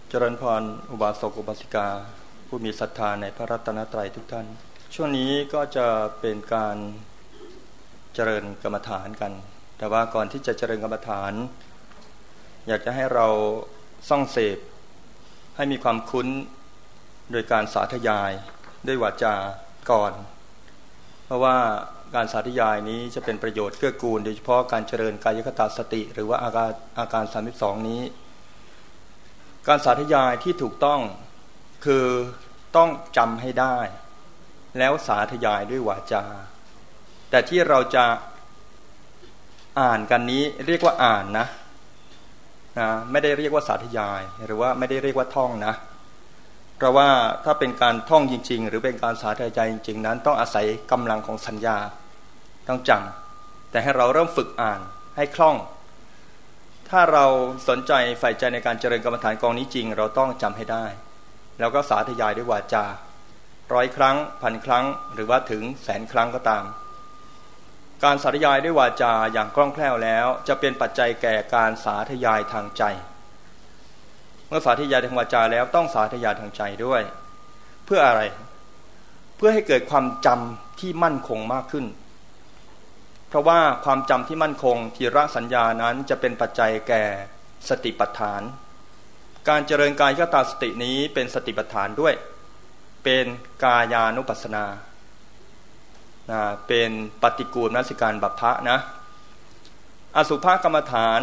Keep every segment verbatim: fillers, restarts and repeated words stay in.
เจริญพรอุบาสกอุบาสิกาผู้มีศรัทธาในพระรัตนตรัยทุกท่านช่วงนี้ก็จะเป็นการเจริญกรรมฐานกันแต่ว่าก่อนที่จะเจริญกรรมฐานอยากจะให้เราส่องเสพให้มีความคุ้นโดยการสาธยายด้วยวาจาก่อนเพราะว่าการสาธยายนี้จะเป็นประโยชน์เกื้อกูลโดยเฉพาะการเจริญกายคตาสติหรือว่าอาการอาการสามสิบสองนี้การสาธยายที่ถูกต้องคือต้องจำให้ได้แล้วสาธยายด้วยวาจาแต่ที่เราจะอ่านกันนี้เรียกว่าอ่านนะนะไม่ได้เรียกว่าสาธยายหรือว่าไม่ได้เรียกว่าท่องนะเพราะว่าถ้าเป็นการท่องจริงๆหรือเป็นการสาธยายจริงๆนั้นต้องอาศัยกำลังของสัญญาต้องจำแต่ให้เราเริ่มฝึกอ่านให้คล่องถ้าเราสนใจใฝ่ใจในการเจริญกรรมฐานกองนี้จริงเราต้องจำให้ได้แล้วก็สาธยายด้วยวาจาร้อยครั้งพันครั้งหรือว่าถึงแสนครั้งก็ตามการสาธยายด้วยวาจาอย่างคล่องแคล่วแล้วจะเป็นปัจจัยแก่การสาธยายทางใจเมื่อสาธยายทางวาจาแล้วต้องสาธยายทางใจด้วยเพื่ออะไรเพื่อให้เกิดความจำที่มั่นคงมากขึ้นเพราะว่าความจำที่มั่นคงทีระสัญญานั้นจะเป็นปัจจัยแก่สติปัฏฐานการเจริญกายคตาสตินี้เป็นสติปัฏฐานด้วยเป็นกายานุปัสสนานะเป็นปฏิกูลมนสิการบัพพะนะอสุภกรรมฐาน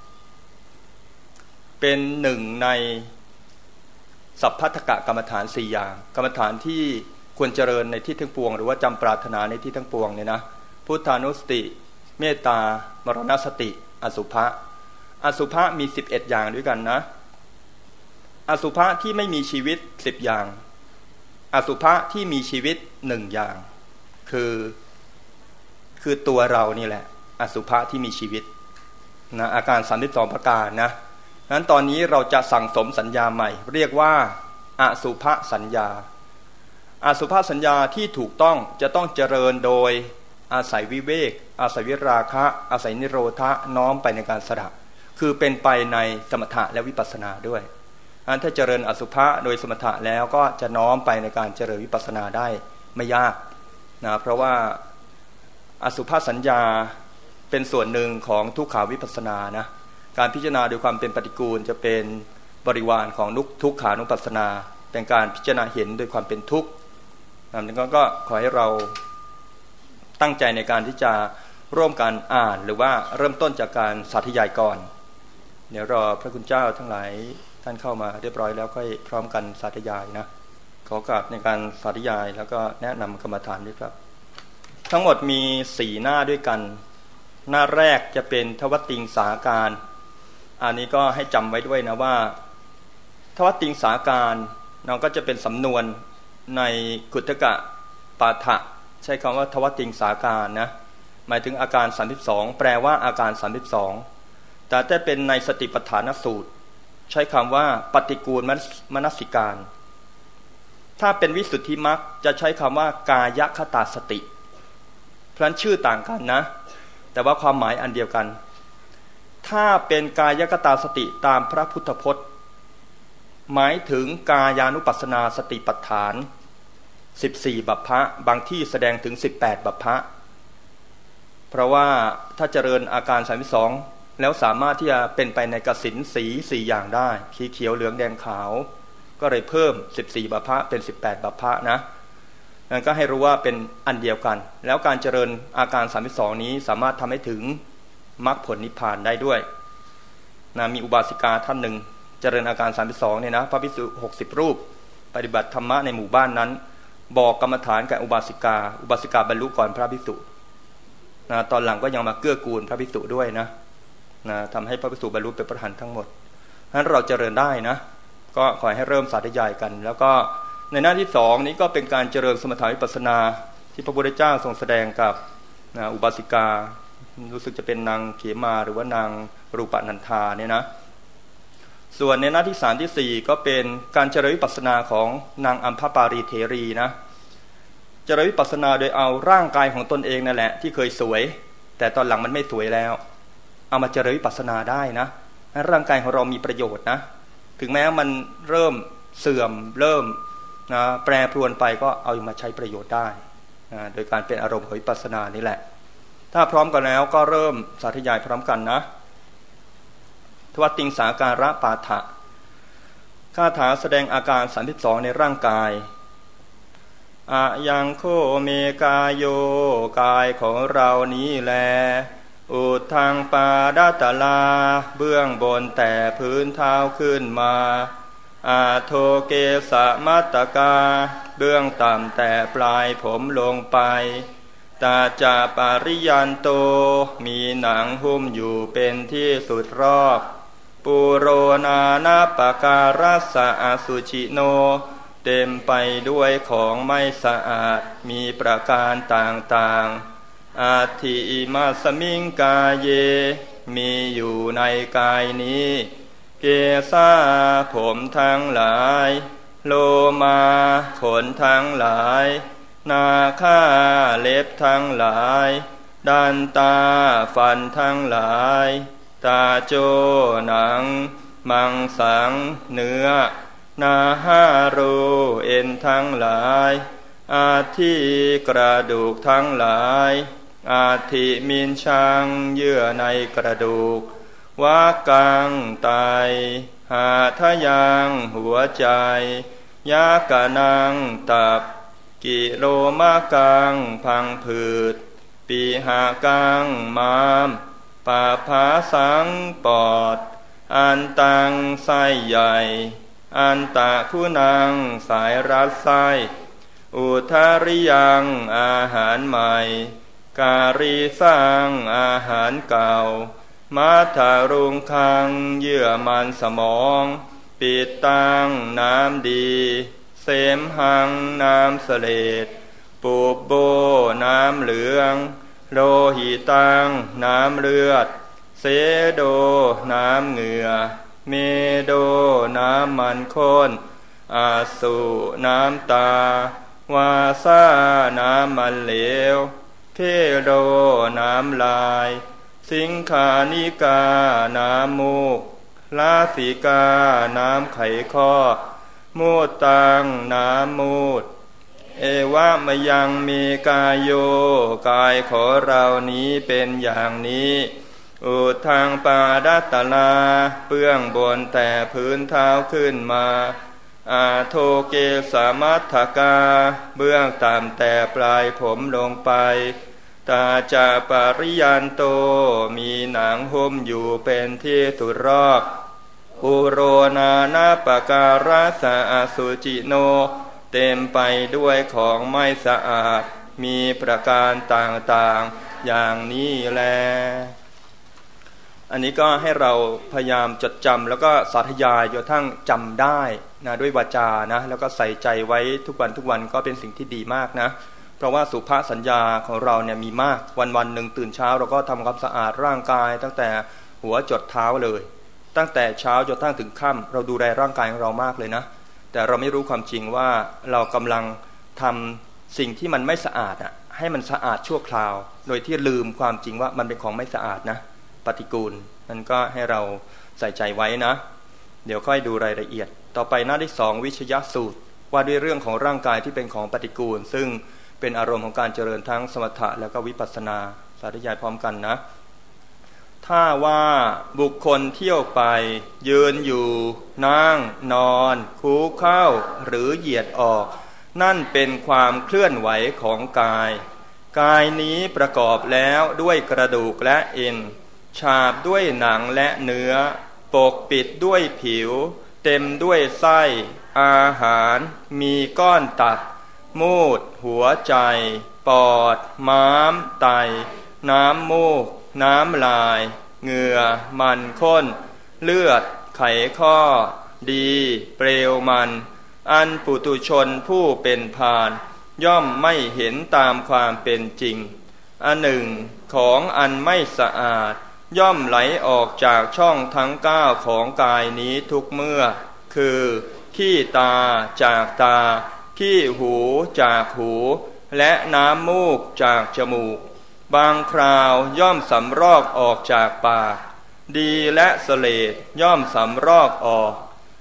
เป็นหนึ่งในสัพพัทธกกรรมฐานสี่อย่างกรรมฐานที่ควรเจริญในที่ทั้งปวงหรือว่าจำปรารถนาในที่ทั้งปวงเนี่ยนะพุทธานุสติเมตตามรณสติอสุภะอสุภะมีสิบเอ็ดอย่างด้วยกันนะอสุภะที่ไม่มีชีวิตสิบอย่างอสุภะที่มีชีวิตหนึ่งอย่างคือคือตัวเรานี่แหละอสุภะที่มีชีวิตนะอาการสามสิบสองประการนะนั้นตอนนี้เราจะสั่งสมสัญญาใหม่เรียกว่าอสุภสัญญาอสุภสัญญาที่ถูกต้องจะต้องเจริญโดยอาศัยวิเวกอาศัยวิราคะอาศัยนิโรธะน้อมไปในการสดับคือเป็นไปในสมถะและวิปัสสนาด้วยอันถ้าเจริญอสุภะโดยสมถะแล้วก็จะน้อมไปในการเจริญวิปัสสนาได้ไม่ยากนะเพราะว่าอสุภสัญญาเป็นส่วนหนึ่งของทุกขาวิปัสสนานะการพิจารณาโดยความเป็นปฏิกูลจะเป็นบริวารของทุกขานุปัสสนาเป็นการพิจารณาเห็นโดยความเป็นทุกข์นั้นก็ขอให้เราตั้งใจในการที่จะร่วมกันอ่านหรือว่าเริ่มต้นจากการสาธยายก่อนเดี๋ยวรอพระคุณเจ้าทั้งหลายท่านเข้ามาเรียบร้อยแล้วค่อยพร้อมกันสาธยายนะขอโอกาสในการสาธยายแล้วก็แนะนำกรรมฐานด้วยครับทั้งหมดมีสี่หน้าด้วยกันหน้าแรกจะเป็นทวัตติงสาการอันนี้ก็ให้จำไว้ด้วยนะว่าทวัตติงสาการเราก็จะเป็นสำนวนในขุททกะปาฐะใช้คำว่าทวัตติงสาการนะหมายถึงอาการสามสิบสองแปลว่าอาการสามสิบสองแต่ถ้าเป็นในสติปัฏฐานสูตรใช้คำว่าปฏิกูลมนสิการถ้าเป็นวิสุทธิมรรคจะใช้คำว่ากายคตาสติเพราะฉะนั้นชื่อต่างกันนะแต่ว่าความหมายอันเดียวกันถ้าเป็นกายคตาสติตามพระพุทธพจน์หมายถึงกายานุปัสสนาสติปัฏฐานสิบสี่บัพพะบางที่แสดงถึงสิบแปดบัพพะเพราะว่าถ้าเจริญอาการสามสิบสองแล้วสามารถที่จะเป็นไปในกสิณสีสี่อย่างได้สีเขียวเหลืองแดงขาวก็เลยเพิ่มสิบสี่บัพพะเป็นสิบแปดบัพพะนะนั่นก็ให้รู้ว่าเป็นอันเดียวกันแล้วการเจริญอาการสามสิบสองนี้สามารถทำให้ถึงมรรคผลนิพพานได้ด้วยนะมีอุบาสิกาท่านหนึ่งเจริญอาการสามสิบสองเนี่ยนะพระภิกษุหกสิบรูปปฏิบัติธรรมะในหมู่บ้านนั้นบอกกรรมฐานกับอุบาสิกาอุบาสิกาบรรลุก่อนพระภิกษุนะตอนหลังก็ยังมาเกื้อกูลพระภิกษุด้วยนะนะทำให้พระภิกษุบรรลุเป็นพระอรหันต์ทั้งหมดฉะนั้นเราเจริญได้นะก็ขอให้เริ่มสาธยายกันแล้วก็ในหน้าที่สองนี้ก็เป็นการเจริญสมถะวิปัสสนาที่พระพุทธเจ้าทรงแสดงกับนะอุบาสิการู้สึกจะเป็นนางเขมาหรือว่านางรูปนันธาเนี่ยนะส่วนในหน้าที่สามที่สี่ก็เป็นการเจริญวิปัสสนาของนางอัมพปารีเถรีนะเจริญวิปัสสนาโดยเอาร่างกายของตนเองนั่นแหละที่เคยสวยแต่ตอนหลังมันไม่สวยแล้วเอามาเจริญวิปัสสนาได้นะร่างกายของเรามีประโยชน์นะถึงแม้มันเริ่มเสื่อมเริ่มนะแปรปรวนไปก็เอามาใช้ประโยชน์ได้นะโดยการเป็นอารมณ์ของวิปัสสนานี่แหละถ้าพร้อมกันแล้วก็เริ่มสาธยายพร้อมกันนะทวัตติงสาการะปาฐะคาถาแสดงอาการสามสิบสองในร่างกายอะยังโคเมกายโยกายของเรานี้แลอุทางปาดาตลาเบื้องบนแต่พื้นเท้าขึ้นมาอาโทเกสะมัตตกาเบื้องต่ำแต่ปลายผมลงไปตาจาปาริยันโตมีหนังหุ้มอยู่เป็นที่สุดรอบปุโรนานาปการัสสะอสุชิโนเต็มไปด้วยของไม่สะอาดมีประการต่างๆอาทิมาสมิงกายเยมีอยู่ในกายนี้เกสาผมทั้งหลายโลมาขนทั้งหลายนาคาเล็บทั้งหลายดันตาฟันทั้งหลายตาโจหนังมังสังเนื้อนาหารูเอ็นทั้งหลายอาทิกระดูกทั้งหลายอาทิมินชังเยื่อในกระดูกวากังไตหาทะยังหัวใจยากะนังตับกิโลมากังพังผืดปีหากังมามปาภาสังปอดอันตังไส้ใหญ่อันตะผู้นางสายรัดไส้อุทาริยังอาหารใหม่การีสร้างอาหารเก่ามัทารุงคังเยื่อมันสมองปิดตังน้ำดีเสมหังน้ำเสลดปูบโบน้ำเหลืองโลหิตังน้ำเลือดเสโดน้ำเหงื่อเมโดน้ำมันข้นอาสุน้ำตาวาซาน้ำมันเหลวเพโดน้ำลายสิงขานิกาน้ำมูกลาสิกาน้ำไขข้อมูดตังน้ำมูดเอวะมยังมีกายโยกายของเรานี้เป็นอย่างนี้อุทางปาดัตตลาเบื้องบนแต่พื้นเท้าขึ้นมาอาโทเกสามัทธกาเบื้องต่ำแต่ปลายผมลงไปตาจาปาริยันโตมีหนังหุ้มอยู่เป็นที่สุดรอบปุโรนานาปการัสสะอสุจิโนเต็มไปด้วยของไม่สะอาดมีประการต่างๆอย่างนี้แลอันนี้ก็ให้เราพยายามจดจำแล้วก็สาธยายจนทั้งจำได้นะด้วยวาจานะแล้วก็ใส่ใจไว้ทุกวันทุกวันก็เป็นสิ่งที่ดีมากนะเพราะว่าสุภาสัญญาของเราเนี่ยมีมากวันวันหนึ่งตื่นเช้าเราก็ทำความสะอาดร่างกายตั้งแต่หัวจดเท้าเลยตั้งแต่เช้าจนทั้งถึงค่ำเราดูแลร่างกายของเรามากเลยนะแต่เราไม่รู้ความจริงว่าเรากำลังทำสิ่งที่มันไม่สะอาดอ่ะให้มันสะอาดชั่วคราวโดยที่ลืมความจริงว่ามันเป็นของไม่สะอาดนะปฏิกูลนั่นก็ให้เราใส่ใจไว้นะเดี๋ยวค่อยดูรายละเอียดต่อไปหน้าที่สองวิชยสูตรว่าด้วยเรื่องของร่างกายที่เป็นของปฏิกูลซึ่งเป็นอารมณ์ของการเจริญทั้งสมถะแล้วก็วิปัสสนาสาธยายพร้อมกันนะถ้าว่าบุคคลเที่ยวไปยืนอยู่นั่งนอนคูเข้าหรือเหยียดออกนั่นเป็นความเคลื่อนไหวของกายกายนี้ประกอบแล้วด้วยกระดูกและเอ็นฉาบด้วยหนังและเนื้อปกปิดด้วยผิวเต็มด้วยไส้อาหารมีก้อนตับมูดหัวใจปอดม้ามไตน้ำมูกน้ำลายเหงื่อมันข้นเลือดไขข้อดีเปลวมันอันปุถุชนผู้เป็นพาลย่อมไม่เห็นตามความเป็นจริงอันหนึ่งของอันไม่สะอาดย่อมไหลออกจากช่องทั้งเก้าของกายนี้ทุกเมื่อคือขี้ตาจากตาขี้หูจากหูและน้ำมูกจากจมูกบางคราวย่อมสำรอกออกจากปากดีและเสลดย่อมสำรอกออก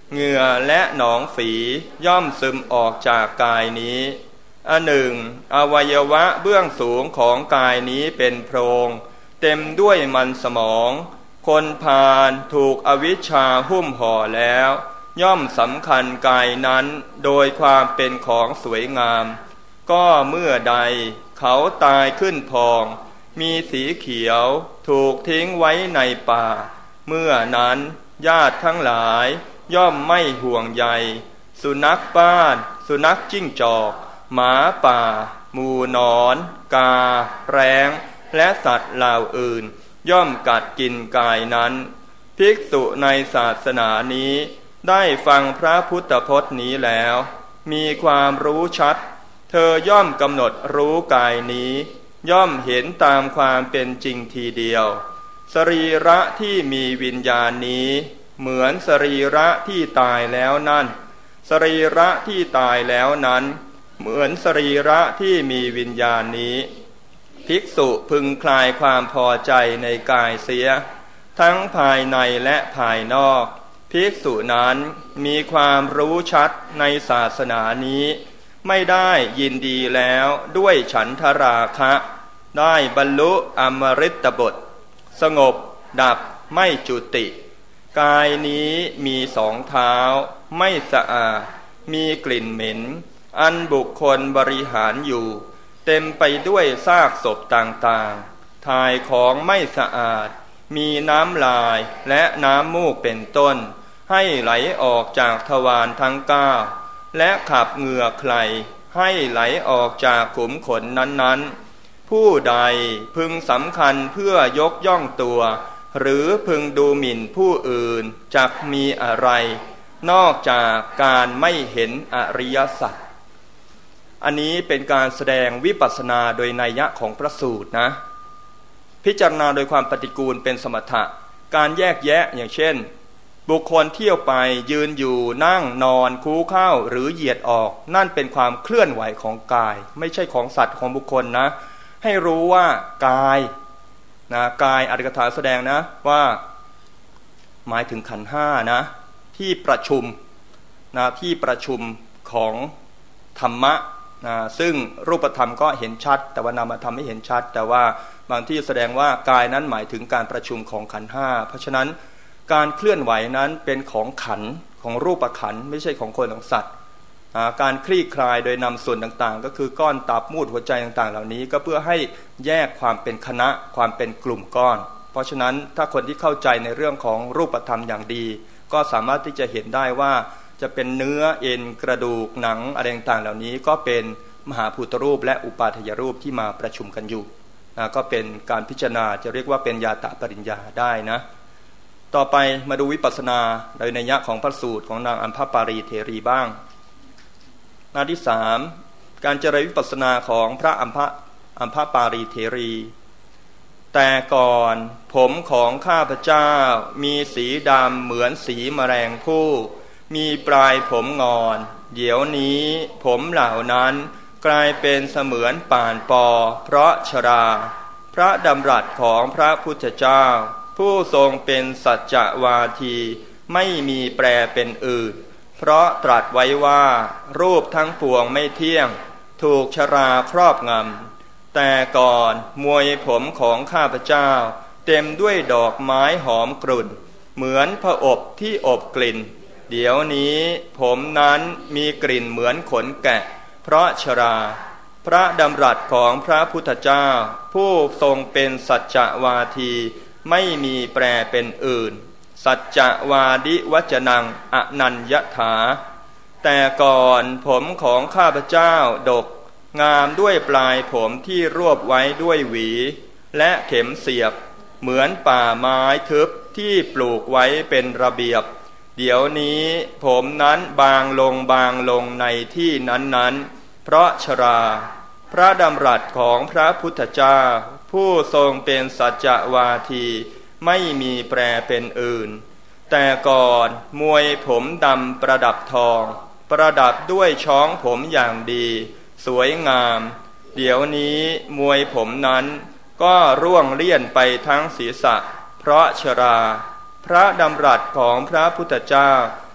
เหงื่อและหนองฝีย่อมซึมออกจากกายนี้อันหนึ่งอวัยวะเบื้องสูงของกายนี้เป็นโพรงเต็มด้วยมันสมองคนพาลถูกอวิชชาหุ้มห่อแล้วย่อมสำคัญกายนั้นโดยความเป็นของสวยงามก็เมื่อใดเขาตายขึ้นพองมีสีเขียวถูกทิ้งไว้ในป่าเมื่อนั้นญาติทั้งหลายย่อมไม่ห่วงใยสุนัขบ้านสุนัขจิ้งจอกหมาป่าหมูหนอนกาแร้งและสัตว์เหล่าอื่นย่อมกัดกินกายนั้นภิกษุในศาสนานี้ได้ฟังพระพุทธพจน์นี้แล้วมีความรู้ชัดเธอย่อมกำหนดรู้กายนี้ย่อมเห็นตามความเป็นจริงทีเดียวสรีระที่มีวิญญาณนี้เหมือนสรีระที่ตายแล้วนั่นสรีระที่ตายแล้วนั้นเหมือนสรีระที่มีวิญญาณนี้ภิกษุพึงคลายความพอใจในกายเสียทั้งภายในและภายนอกภิกษุนั้นมีความรู้ชัดในศาสนานี้ไม่ได้ยินดีแล้วด้วยฉันทราคะได้บรรลุอมฤตบทสงบดับไม่จุติกายนี้มีสองเท้าไม่สะอาดมีกลิ่นเหม็นอันบุคคลบริหารอยู่เต็มไปด้วยซากศพต่างๆถ่ายของไม่สะอาดมีน้ำลายและน้ำมูกเป็นต้นให้ไหลออกจากทวารทั้งเก้าและขับเหงื่อใครให้ไหลออกจากขุมขนนั้นๆผู้ใดพึงสำคัญเพื่อยกย่องตัวหรือพึงดูหมิ่นผู้อื่นจักมีอะไรนอกจากการไม่เห็นอริยสัจอันนี้เป็นการแสดงวิปัสสนาโดยนัยยะของพระสูตรนะพิจารณาโดยความปฏิกูลเป็นสมถะการแยกแยะอย่างเช่นบุคคลเที่ยวไปยืนอยู่นั่งนอนคูเข้าหรือเหยียดออกนั่นเป็นความเคลื่อนไหวของกายไม่ใช่ของสัตว์ของบุคคลนะให้รู้ว่ากายนะกายอริยถาแสดงนะว่าหมายถึงขันธ์ห้านะที่ประชุมนะที่ประชุมของธรรมะนะซึ่งรูปธรรมก็เห็นชัดแต่ว่านามธรรมไม่เห็นชัดแต่ว่าบางที่แสดงว่ากายนั้นหมายถึงการประชุมของขันธ์ห้าเพราะฉะนั้นการเคลื่อนไหวนั้นเป็นของขันธ์ของรูปขันธ์ไม่ใช่ของคนของสัตว์การคลี่คลายโดยนำส่วนต่างๆก็คือก้อนตับมูดหัวใจต่างๆเหล่านี้ก็เพื่อให้แยกความเป็นคณะความเป็นกลุ่มก้อนเพราะฉะนั้นถ้าคนที่เข้าใจในเรื่องของรูปธรรมอย่างดีก็สามารถที่จะเห็นได้ว่าจะเป็นเนื้อเอ็นกระดูกหนังอะไรต่างๆเหล่านี้ก็เป็นมหาภูตรูปและอุปาทยรูปที่มาประชุมกันอยู่นะก็เป็นการพิจารณาจะเรียกว่าเป็นญาตะปริญญาได้นะต่อไปมาดูวิปัสสนาโดยนัยยะของพระสูตรของนางอัมพปารีเถรีบ้างหน้าที่สามการเจริญวิปัสสนาของพระอัมพอัมพปารีเถรีแต่ก่อนผมของข้าพเจ้ามีสีดำเหมือนสีแมลงผู้มีปลายผมงอนเดี๋ยวนี้ผมเหล่านั้นกลายเป็นเสมือนป่านปอเพราะชราพระดำรัสของพระพุทธเจ้าผู้ทรงเป็นสัจจวาทีไม่มีแปรเป็นอื่นเพราะตรัสไว้ว่ารูปทั้งปวงไม่เที่ยงถูกชราครอบงำแต่ก่อนมวยผมของข้าพเจ้าเต็มด้วยดอกไม้หอมกรุ่นเหมือนผอบที่อบกลิ่นเดี๋ยวนี้ผมนั้นมีกลิ่นเหมือนขนแกะเพราะชราพระดำรัสของพระพุทธเจ้าผู้ทรงเป็นสัจจวาทีไม่มีแปรเป็นอื่นสัจจวาดิวจนังอนัญญถาแต่ก่อนผมของข้าพเจ้าดกงามด้วยปลายผมที่รวบไว้ด้วยหวีและเข็มเสียบเหมือนป่าไม้ทึบที่ปลูกไว้เป็นระเบียบเดี๋ยวนี้ผมนั้นบางลงบางลงในที่นั้นๆเพราะชราพระดำรัสของพระพุทธเจ้าผู้ทรงเป็นสัจจวาทีไม่มีแปรเป็นอื่นแต่ก่อนมวยผมดำประดับทองประดับด้วยช้องผมอย่างดีสวยงามเดี๋ยวนี้มวยผมนั้นก็ร่วงเลี่ยนไปทั้งศีรษะเพราะชราพระดำรัสของพระพุทธเจ้า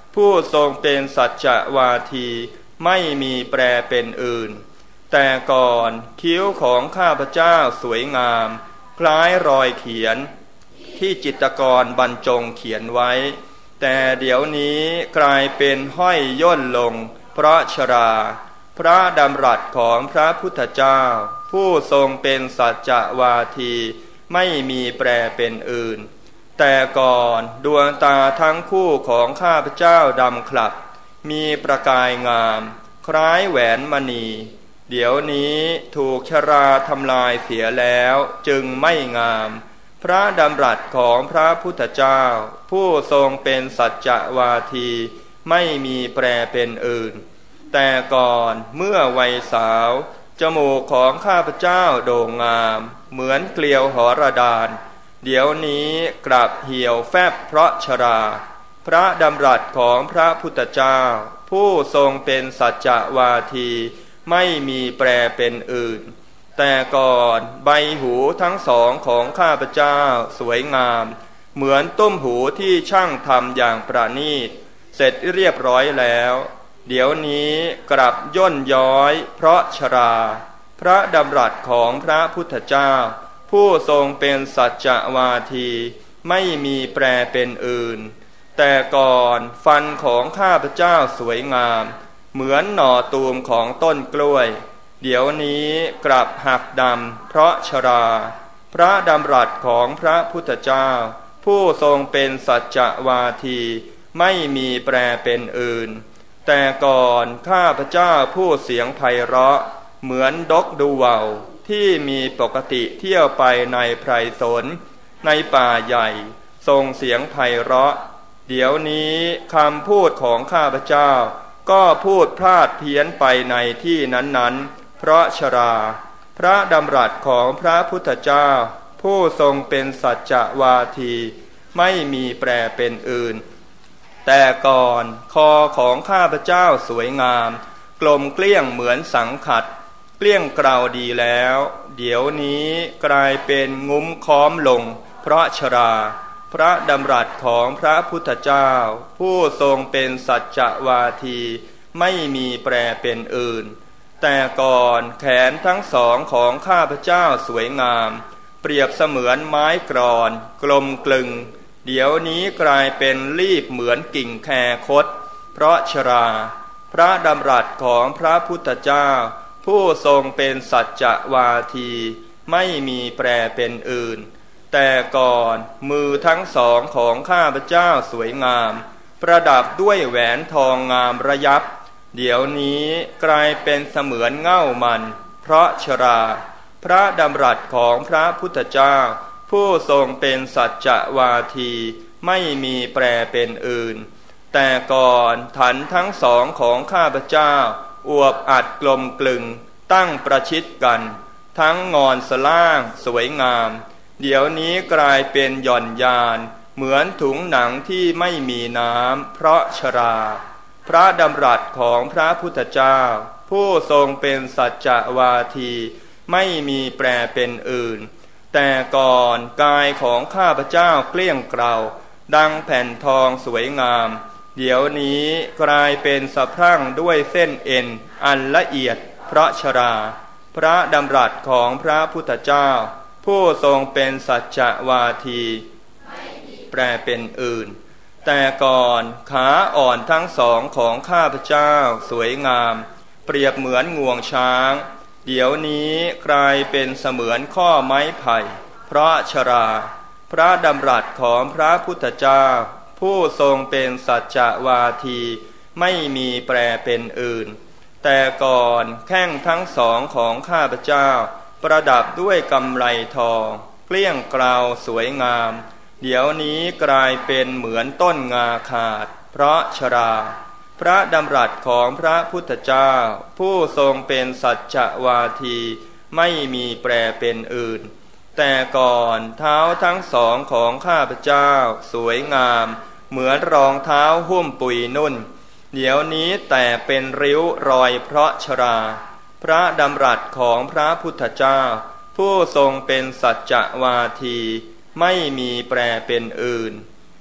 ผู้ทรงเป็นสัจจวาทีไม่มีแปรเป็นอื่นแต่ก่อนคิ้วของข้าพเจ้าสวยงามคล้ายรอยเขียนที่จิตรกรบรรจงเขียนไว้แต่เดี๋ยวนี้กลายเป็นห้อยย่นลงเพราะชราพระดำรัสของพระพุทธเจ้าผู้ทรงเป็นสัจจวาทีไม่มีแปรเป็นอื่นแต่ก่อนดวงตาทั้งคู่ของข้าพเจ้าดำคลับมีประกายงามคล้ายแหวนมณีเดี๋ยวนี้ถูกชราทำลายเสียแล้วจึงไม่งามพระดำรัสของพระพุทธเจ้าผู้ทรงเป็นสัจจวาทีไม่มีแปรเป็นอื่นแต่ก่อนเมื่อวัยสาวจมูกของข้าพเจ้าโด่งงามเหมือนเกลียวหรดาลเดี๋ยวนี้กลับเหี่ยวแฟบเพราะชราพระดำรัสของพระพุทธเจ้าผู้ทรงเป็นสัจจวาทีไม่มีแปรเป็นอื่นแต่ก่อนใบหูทั้งสองของข้าพเจ้าสวยงามเหมือนตุ้มหูที่ช่างทำอย่างประณีตเสร็จเรียบร้อยแล้วเดี๋ยวนี้กลับย่นย้อยเพราะชราพระดำรัสของพระพุทธเจ้าผู้ทรงเป็นสัจจวาทีไม่มีแปรเป็นอื่นแต่ก่อนฟันของข้าพเจ้าสวยงามเหมือนหน่อตูมของต้นกล้วยเดี๋ยวนี้กลับหักดำเพราะชราพระดำรัสของพระพุทธเจ้าผู้ทรงเป็นสัจจวาทีไม่มีแปรเป็นอื่นแต่ก่อนข้าพเจ้าผู้เสียงไพเราะเหมือนดกดูว่าวที่มีปกติเที่ยวไปในไพรสนในป่าใหญ่ทรงเสียงไพเราะเดี๋ยวนี้คำพูดของข้าพเจ้าก็พูดพลาดเพี้ยนไปในที่นั้นๆเพราะชราพระดำรัสของพระพุทธเจ้าผู้ทรงเป็นสัจจวาทีไม่มีแปรเป็นอื่นแต่ก่อนคอของข้าพเจ้าสวยงามกลมเกลี้ยงเหมือนสังขัดเกลี้ยงเกลาดีแล้วเดี๋ยวนี้กลายเป็นงุ้มค้อมลงเพราะชราพระดำรัสของพระพุทธเจ้าผู้ทรงเป็นสัจจวาทีไม่มีแปรเป็นอื่นแต่ก่อนแขนทั้งสองของข้าพเจ้าสวยงามเปรียบเสมือนไม้กรอนกลมกลึงเดี๋ยวนี้กลายเป็นรีบเหมือนกิ่งแคคดเพราะชราพระดำรัสของพระพุทธเจ้าผู้ทรงเป็นสัจจวาทีไม่มีแปรเป็นอื่นแต่ก่อนมือทั้งสองของข้าพเจ้าสวยงามประดับด้วยแหวนทองงามระยับเดี๋ยวนี้กลายเป็นเสมือนเง่ามันเพราะชราพระดำรัสของพระพุทธเจ้าผู้ทรงเป็นสัจจวาทีไม่มีแปรเป็นอื่นแต่ก่อนฐานทั้งสองของข้าพเจ้าอวบอัดกลมกลึงตั้งประชิดกันทั้งงอนสล่างสวยงามเดี๋ยวนี้กลายเป็นหย่อนยานเหมือนถุงหนังที่ไม่มีน้ำเพราะชราพระดำรัสของพระพุทธเจ้าผู้ทรงเป็นสัจจวาทีไม่มีแปรเป็นอื่นแต่ก่อนกายของข้าพเจ้าเกลี้ยงเกลาดังแผ่นทองสวยงามเดี๋ยวนี้กลายเป็นสะพรั่งด้วยเส้นเอ็นอันละเอียดเพราะชราพระดำรัสของพระพุทธเจ้าผู้ทรงเป็นสัจจวาทีแปรเป็นอื่นแต่ก่อนขาอ่อนทั้งสองของข้าพเจ้าสวยงามเปรียบเหมือนงวงช้างเดี๋ยวนี้กลายเป็นเสมือนข้อไม้ไผ่เพราะชราพระดำรัสของพระพุทธเจ้าผู้ทรงเป็นสัจจวาทีไม่มีแปรเป็นอื่นแต่ก่อนแข้งทั้งสองของข้าพเจ้าประดับด้วยกำไลทองเกลี้ยงเกลาสวยงามเดี๋ยวนี้กลายเป็นเหมือนต้นงาขาดเพราะชราพระดำรัสของพระพุทธเจ้าผู้ทรงเป็นสัจจวาทีไม่มีแปรเป็นอื่นแต่ก่อนเท้าทั้งสองของข้าพเจ้าสวยงามเหมือนรองเท้าหุ้มปุยนุ่นเดี๋ยวนี้แต่เป็นริ้วรอยเพราะชราพระดำรัสของพระพุทธเจ้าผู้ทรงเป็นสัจจวาทีไม่มีแปรเป็นอื่น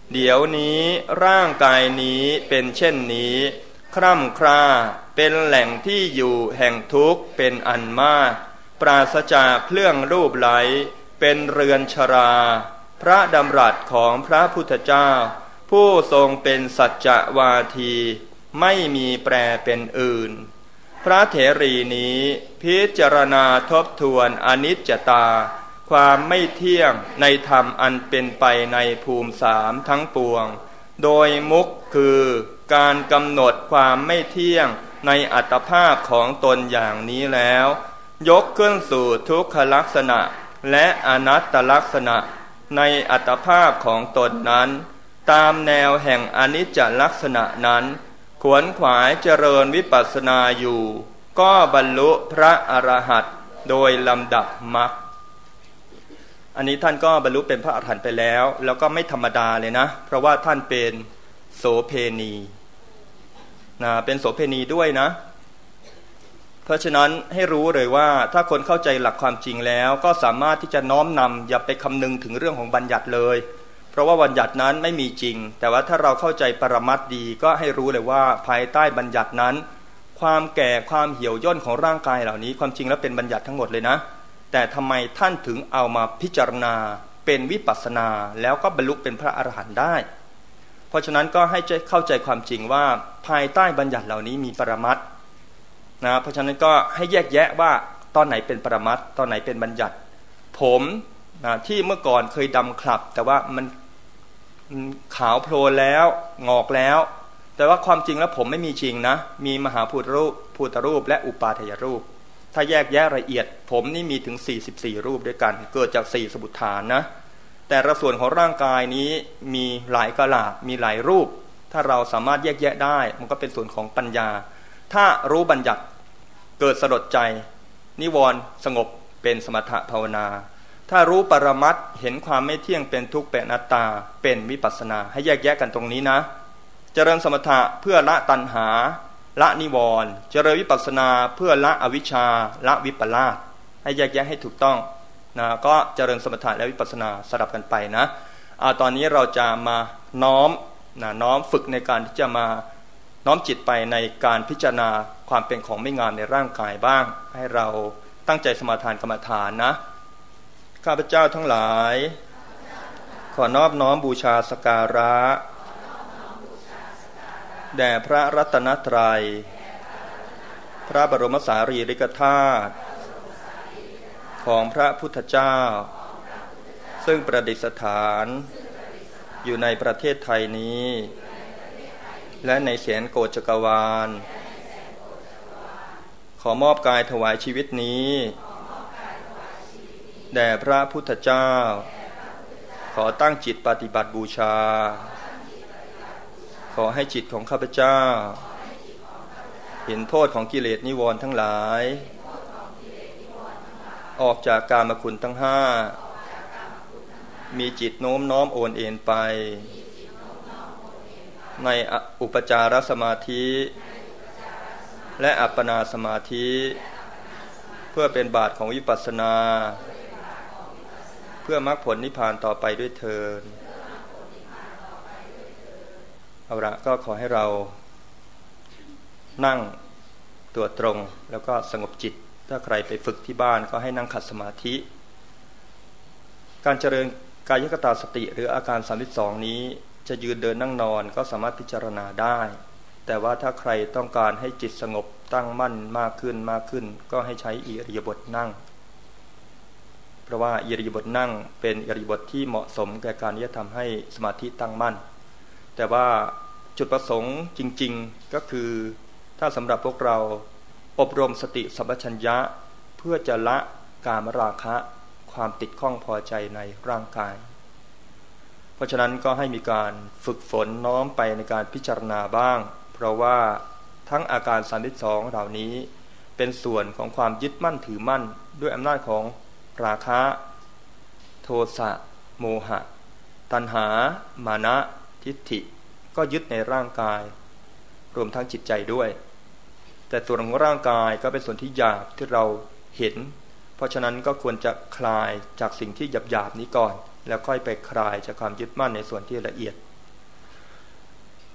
เดี๋ยวนี้ร่างกายนี้เป็นเช่นนี้คร่ำคร่าเป็นแหล่งที่อยู่แห่งทุกข์เป็นอันมากปราศจากเครื่องรูปไหลเป็นเรือนชราพระดำรัสของพระพุทธเจ้าผู้ทรงเป็นสัจจวาทีไม่มีแปรเป็นอื่นพระเถรีนี้พิจารณาทบทวนอนิจจตาความไม่เที่ยงในธรรมอันเป็นไปในภูมิสามทั้งปวงโดยมุขคือการกำหนดความไม่เที่ยงในอัตภาพของตนอย่างนี้แล้วยกขึ้นสู่ทุกขลักษณะและอนัตตลักษณะในอัตภาพของตนนั้นตามแนวแห่งอนิจจลักษณะนั้นขวนขวายเจริญวิปัสสนาอยู่ก็บรรลุพระอรหันต์โดยลำดับมรรคอันนี้ท่านก็บรรลุเป็นพระอรหันต์ไปแล้วแล้วก็ไม่ธรรมดาเลยนะเพราะว่าท่านเป็นโสเพณีนะเป็นโสเพณีด้วยนะเพราะฉะนั้นให้รู้เลยว่าถ้าคนเข้าใจหลักความจริงแล้วก็สามารถที่จะน้อมนำอย่าไปคำนึงถึงเรื่องของบัญญัติเลยเพราะว่าบัญญัตินั้นไม่มีจริงแต่ว่าถ้าเราเข้าใจปรมัตถ์ดีก็ให้รู้เลยว่าภายใต้บัญญัตินั้นความแก่ความเหี่ยวย่นของร่างกายเหล่านี้ความจริงแล้วเป็นบัญญัติทั้งหมดเลยนะแต่ทำไมท่านถึงเอามาพิจารณาเป็นวิปัสสนาแล้วก็บรรลุเป็นพระอรหันต์ได้เพราะฉะนั้นก็ให้เข้าใจความจริงว่าภายใต้บัญญัติเหล่านี้มีปรมัตถ์นะเพราะฉะนั้นก็ให้แยกแยะว่าตอนไหนเป็นปรมัตถ์ตอนไหนเป็นบัญญัติผมนะที่เมื่อก่อนเคยดำคลับแต่ว่ามันขาวโพลนแล้วงอกแล้วแต่ว่าความจริงแล้วผมไม่มีจริงนะมีมหาภูตรูปภูตรูปและอุปาทายรูปถ้าแยกแยะละเอียดผมนี่มีถึงสี่สิบสี่รูปด้วยกันเกิดจากสี่สมุฏฐานนะแต่ละส่วนของร่างกายนี้มีหลายกะลามีหลายรูปถ้าเราสามารถแยกแยะได้มันก็เป็นส่วนของปัญญาถ้ารู้บัญญัติเกิดสลดใจนิวรณ์สงบเป็นสมถภาวนาถ้ารู้ปรมัตถ์เห็นความไม่เที่ยงเป็นทุกข์เป็นอนัตตาเป็นวิปัสสนาให้แยกแยะกันตรงนี้นะเจริญสมถะเพื่อละตัณหาละนิวรณ์เจริญวิปัสสนาเพื่อละอวิชชาละวิปลาสให้แยกแยะให้ถูกต้องนะก็เจริญสมถะและวิปัสสนาสลับกันไปนะเอาตอนนี้เราจะมาน้อมนะน้อมฝึกในการที่จะมาน้อมจิตไปในการพิจารณาความเป็นของไม่งามในร่างกายบ้างให้เราตั้งใจสมาทานกรรมฐานนะข้าพเจ้าทั้งหลายขอนอบน้อมบูชาสการะแด่พระรัตนตรัยพระบรมสารีริกธาตุของพระพุทธเจ้าซึ่งประดิษฐานอยู่ในประเทศไทยนี้และในแสนโกฏจักรวาลขอมอบกายถวายชีวิตนี้แด่พระพุทธเจ้าขอตั้งจิตปฏิบัติบูชาขอให้จิตของข้าพเจ้าเห็นโทษของกิเลสนิวรณ์ทั้งหลายออกจากกามคุณทั้งห้ามีจิตโน้มน้อมโอนเอ็นไปในอุปจารสมาธิและอัปปนาสมาธิเพื่อเป็นบาตรของวิปัสสนาเพื่อมรรคผลนิพพานต่อไปด้วยเถิดเอาละก็ขอให้เรานั่งตัวตรงแล้วก็สงบจิตถ้าใครไปฝึกที่บ้านก็ให้นั่งขัดสมาธิการเจริญกายคตาสติหรืออาการสามสิบสองนี้จะยืนเดินนั่งนอนก็สามารถพิจารณาได้แต่ว่าถ้าใครต้องการให้จิตสงบตั้งมั่นมากขึ้นมากขึ้นก็ให้ใช้อิริยาบถนั่งเพราะว่าอิริยาบถนั่งเป็นอิริยาบถที่เหมาะสมแก่การที่จะทำให้สมาธิตั้งมั่นแต่ว่าจุดประสงค์จริงๆก็คือถ้าสำหรับพวกเราอบรมสติสัมปชัญญะเพื่อจะละกามราคะความติดข้องพอใจในร่างกายเพราะฉะนั้นก็ให้มีการฝึกฝนน้อมไปในการพิจารณาบ้างเพราะว่าทั้งอาการสามสิบสองเหล่านี้เป็นส่วนของความยึดมั่นถือมั่นด้วยอำนาจของราคะโทสะโมหะตัณหามานะทิฏฐิก็ยึดในร่างกายรวมทั้งจิตใจด้วยแต่ส่วนของร่างกายก็เป็นส่วนที่หยาบที่เราเห็นเพราะฉะนั้นก็ควรจะคลายจากสิ่งที่หยาบๆนี้ก่อนแล้วค่อยไปคลายจากความยึดมั่นในส่วนที่ละเอียด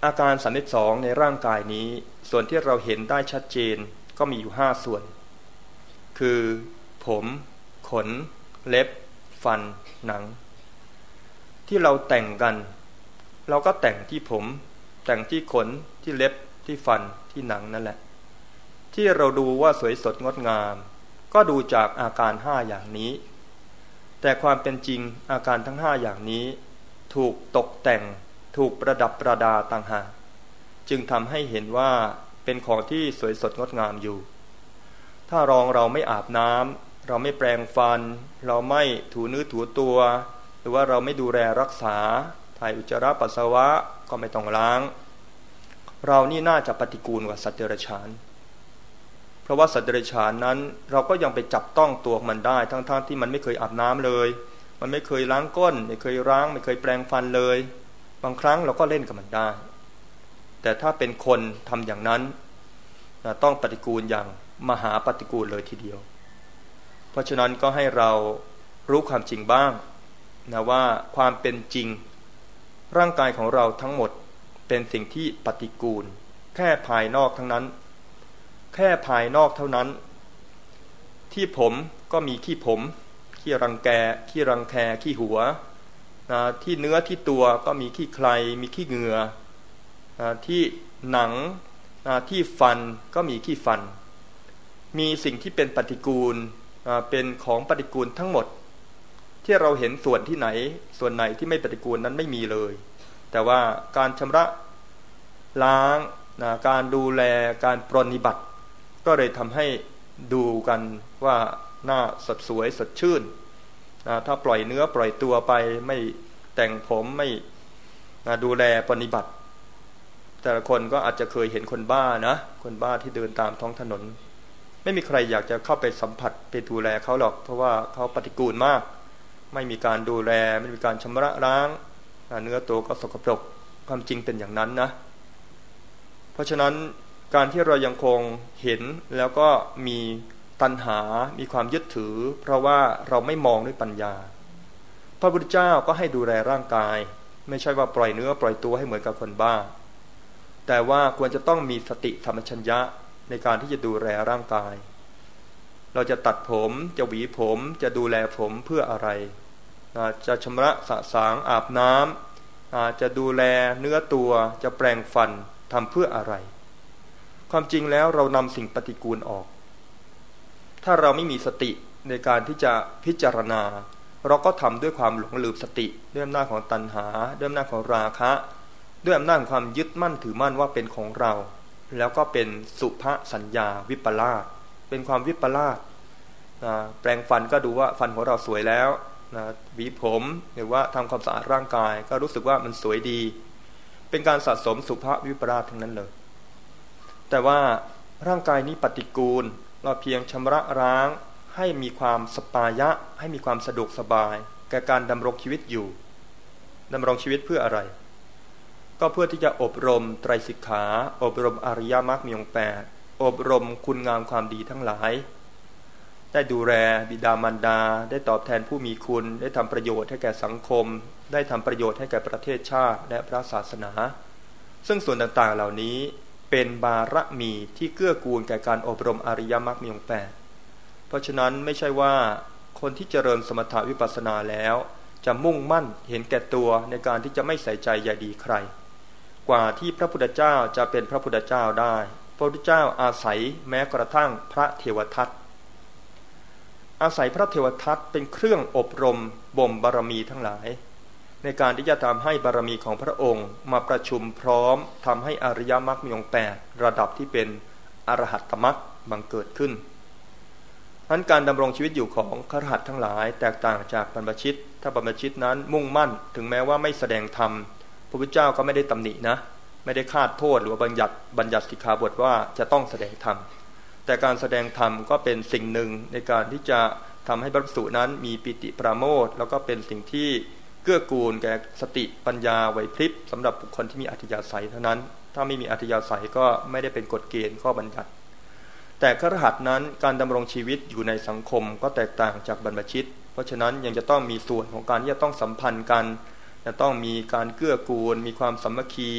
อาการสามสิบสองในร่างกายนี้ส่วนที่เราเห็นได้ชัดเจนก็มีอยู่ห้าส่วนคือผมขนเล็บฟันหนังที่เราแต่งกันเราก็แต่งที่ผมแต่งที่ขนที่เล็บที่ฟันที่หนังนั่นแหละที่เราดูว่าสวยสดงดงามก็ดูจากอาการห้าอย่างนี้แต่ความเป็นจริงอาการทั้งห้าอย่างนี้ถูกตกแต่งถูกประดับประดาต่างหากจึงทำให้เห็นว่าเป็นของที่สวยสดงดงามอยู่ถ้ารองเราไม่อาบน้ำเราไม่แปรงฟันเราไม่ถูเนื้อถูตัวหรือว่าเราไม่ดูแลรักษาถ่ายอุจจาระปัสสาวะก็ไม่ต้องล้างเรานี่น่าจะปฏิกูลกว่าสัตว์เดรัจฉานเพราะว่าสัตว์เดรัจฉานนั้นเราก็ยังไปจับต้องตัวมันได้ทั้งๆ ท, ที่มันไม่เคยอาบน้ำเลยมันไม่เคยล้างก้นไม่เคยล้างไม่เคยแปรงฟันเลยบางครั้งเราก็เล่นกับมันได้แต่ถ้าเป็นคนทำอย่างนั้นต้องปฏิกูลอย่างมหาปฏิกูลเลยทีเดียวเพราะฉะนั้นก็ให้เรารู้ความจริงบ้างนะว่าความเป็นจริงร่างกายของเราทั้งหมดเป็นสิ่งที่ปฏิกูลแค่ภายนอกทั้งนั้นแค่ภายนอกเท่านั้นที่ผมก็มีขี้ผมขี้รังแกขี้รังแคขี้หัวนะที่เนื้อที่ตัวก็มีขี้ใครมีขี้เหงื่อนะที่หนังนะที่ฟันก็มีขี้ฟันมีสิ่งที่เป็นปฏิกูลนะเป็นของปฏิกูลทั้งหมดที่เราเห็นส่วนที่ไหนส่วนไหนที่ไม่ปฏิกูลนั้นไม่มีเลยแต่ว่าการชำระล้างนะการดูแลการปรนนิบัติก็เลยทำให้ดูกันว่าหน้าสดสวยสดชื่นนะถ้าปล่อยเนื้อปล่อยตัวไปไม่แต่งผมไม่นะดูแลปรนนิบัติแต่ละคนก็อาจจะเคยเห็นคนบ้านะคนบ้าที่เดินตามท้องถนนไม่มีใครอยากจะเข้าไปสัมผัสไปดูแลเขาหรอกเพราะว่าเขาปฏิกูลมากไม่มีการดูแลไม่มีการชำระล้างเนื้อตัวก็สกปรกความจริงเป็นอย่างนั้นนะเพราะฉะนั้นการที่เรายังคงเห็นแล้วก็มีตัณหามีความยึดถือเพราะว่าเราไม่มองด้วยปัญญาพระพุทธเจ้าก็ให้ดูแลร่างกายไม่ใช่ว่าปล่อยเนื้อปล่อยตัวให้เหมือนกับคนบ้าแต่ว่าควรจะต้องมีสติธรรมชัญญะในการที่จะดูแลร่างกายเราจะตัดผมจะหวีผมจะดูแลผมเพื่ออะไรจะชำระสะสางอาบน้ำจะดูแลเนื้อตัวจะแปรงฟันทำเพื่ออะไรความจริงแล้วเรานำสิ่งปฏิกูลออกถ้าเราไม่มีสติในการที่จะพิจารณาเราก็ทำด้วยความหลงลืมสติด้วยอำนาจของตัณหาด้วยอำนาจของราคะด้วยอำนาจของความยึดมั่นถือมั่นว่าเป็นของเราแล้วก็เป็นสุภสัญญาวิปลาสเป็นความวิปลาสแปรงฟันก็ดูว่าฟันของเราสวยแล้วนะหวีผมหรือว่าทำความสะอาดร่างกายก็รู้สึกว่ามันสวยดีเป็นการสะสมสุภวิปลาสทั้งนั้นเลยแต่ว่าร่างกายนี้ปฏิกูลเราเพียงชำระล้างให้มีความสปายะให้มีความสะดวกสบายแก่การดำรงชีวิตอยู่ดำรงชีวิตเพื่ออะไรก็เพื่อที่จะอบรมไตรสิกขาอบรมอริยมรรคมีองค์แปดอบรมคุณงามความดีทั้งหลายได้ดูแลบิดามารดาได้ตอบแทนผู้มีคุณได้ทำประโยชน์ให้แก่สังคมได้ทำประโยชน์ให้แก่ประเทศชาติและพระศาสนาซึ่งส่วนต่างๆเหล่านี้เป็นบารมีที่เกื้อกูลแก่การอบรมอริยมรรคมีองค์แปดเพราะฉะนั้นไม่ใช่ว่าคนที่เจริญสมถะวิปัสสนาแล้วจะมุ่งมั่นเห็นแก่ตัวในการที่จะไม่ใส่ใจใยดีใครกว่าที่พระพุทธเจ้าจะเป็นพระพุทธเจ้าได้พระพุทธเจ้าอาศัยแม้กระทั่งพระเทวทัตอาศัยพระเทวทัตเป็นเครื่องอบรมบ่มบารมีทั้งหลายในการที่จะทำให้บารมีของพระองค์มาประชุมพร้อมทำให้อริยมรรคมีองค์แปดระดับที่เป็นอรหัตตมรรคบังเกิดขึ้นนั้นการดำรงชีวิตอยู่ของคฤหัสถ์ทั้งหลายแตกต่างจากบรรพชิตถ้าบรรพชิตนั้นมุ่งมั่นถึงแม้ว่าไม่แสดงธรรมพระพุทธเจ้าก็ไม่ได้ตำหนินะไม่ได้คาดโทษหรือว่าบัญญัติบัญญัติสิกขาบทว่าจะต้องแสดงธรรมแต่การแสดงธรรมก็เป็นสิ่งหนึ่งในการที่จะทำให้บรรพสุนั้นมีปิติปราโมทย์แล้วก็เป็นสิ่งที่เกื้อกูลแก่สติปัญญาไหวพริบสำหรับบุคคลที่มีอัธยาศัยเท่านั้นถ้าไม่มีอัธยาศัยก็ไม่ได้เป็นกฎเกณฑ์ข้อบัญญัติแต่คฤหัสถ์นั้นการดำรงชีวิตอยู่ในสังคมก็แตกต่างจากบรรพชิตเพราะฉะนั้นยังจะต้องมีส่วนของการที่จะต้องสัมพันธ์กันจะต้องมีการเกื้อกูลมีความสามัคคี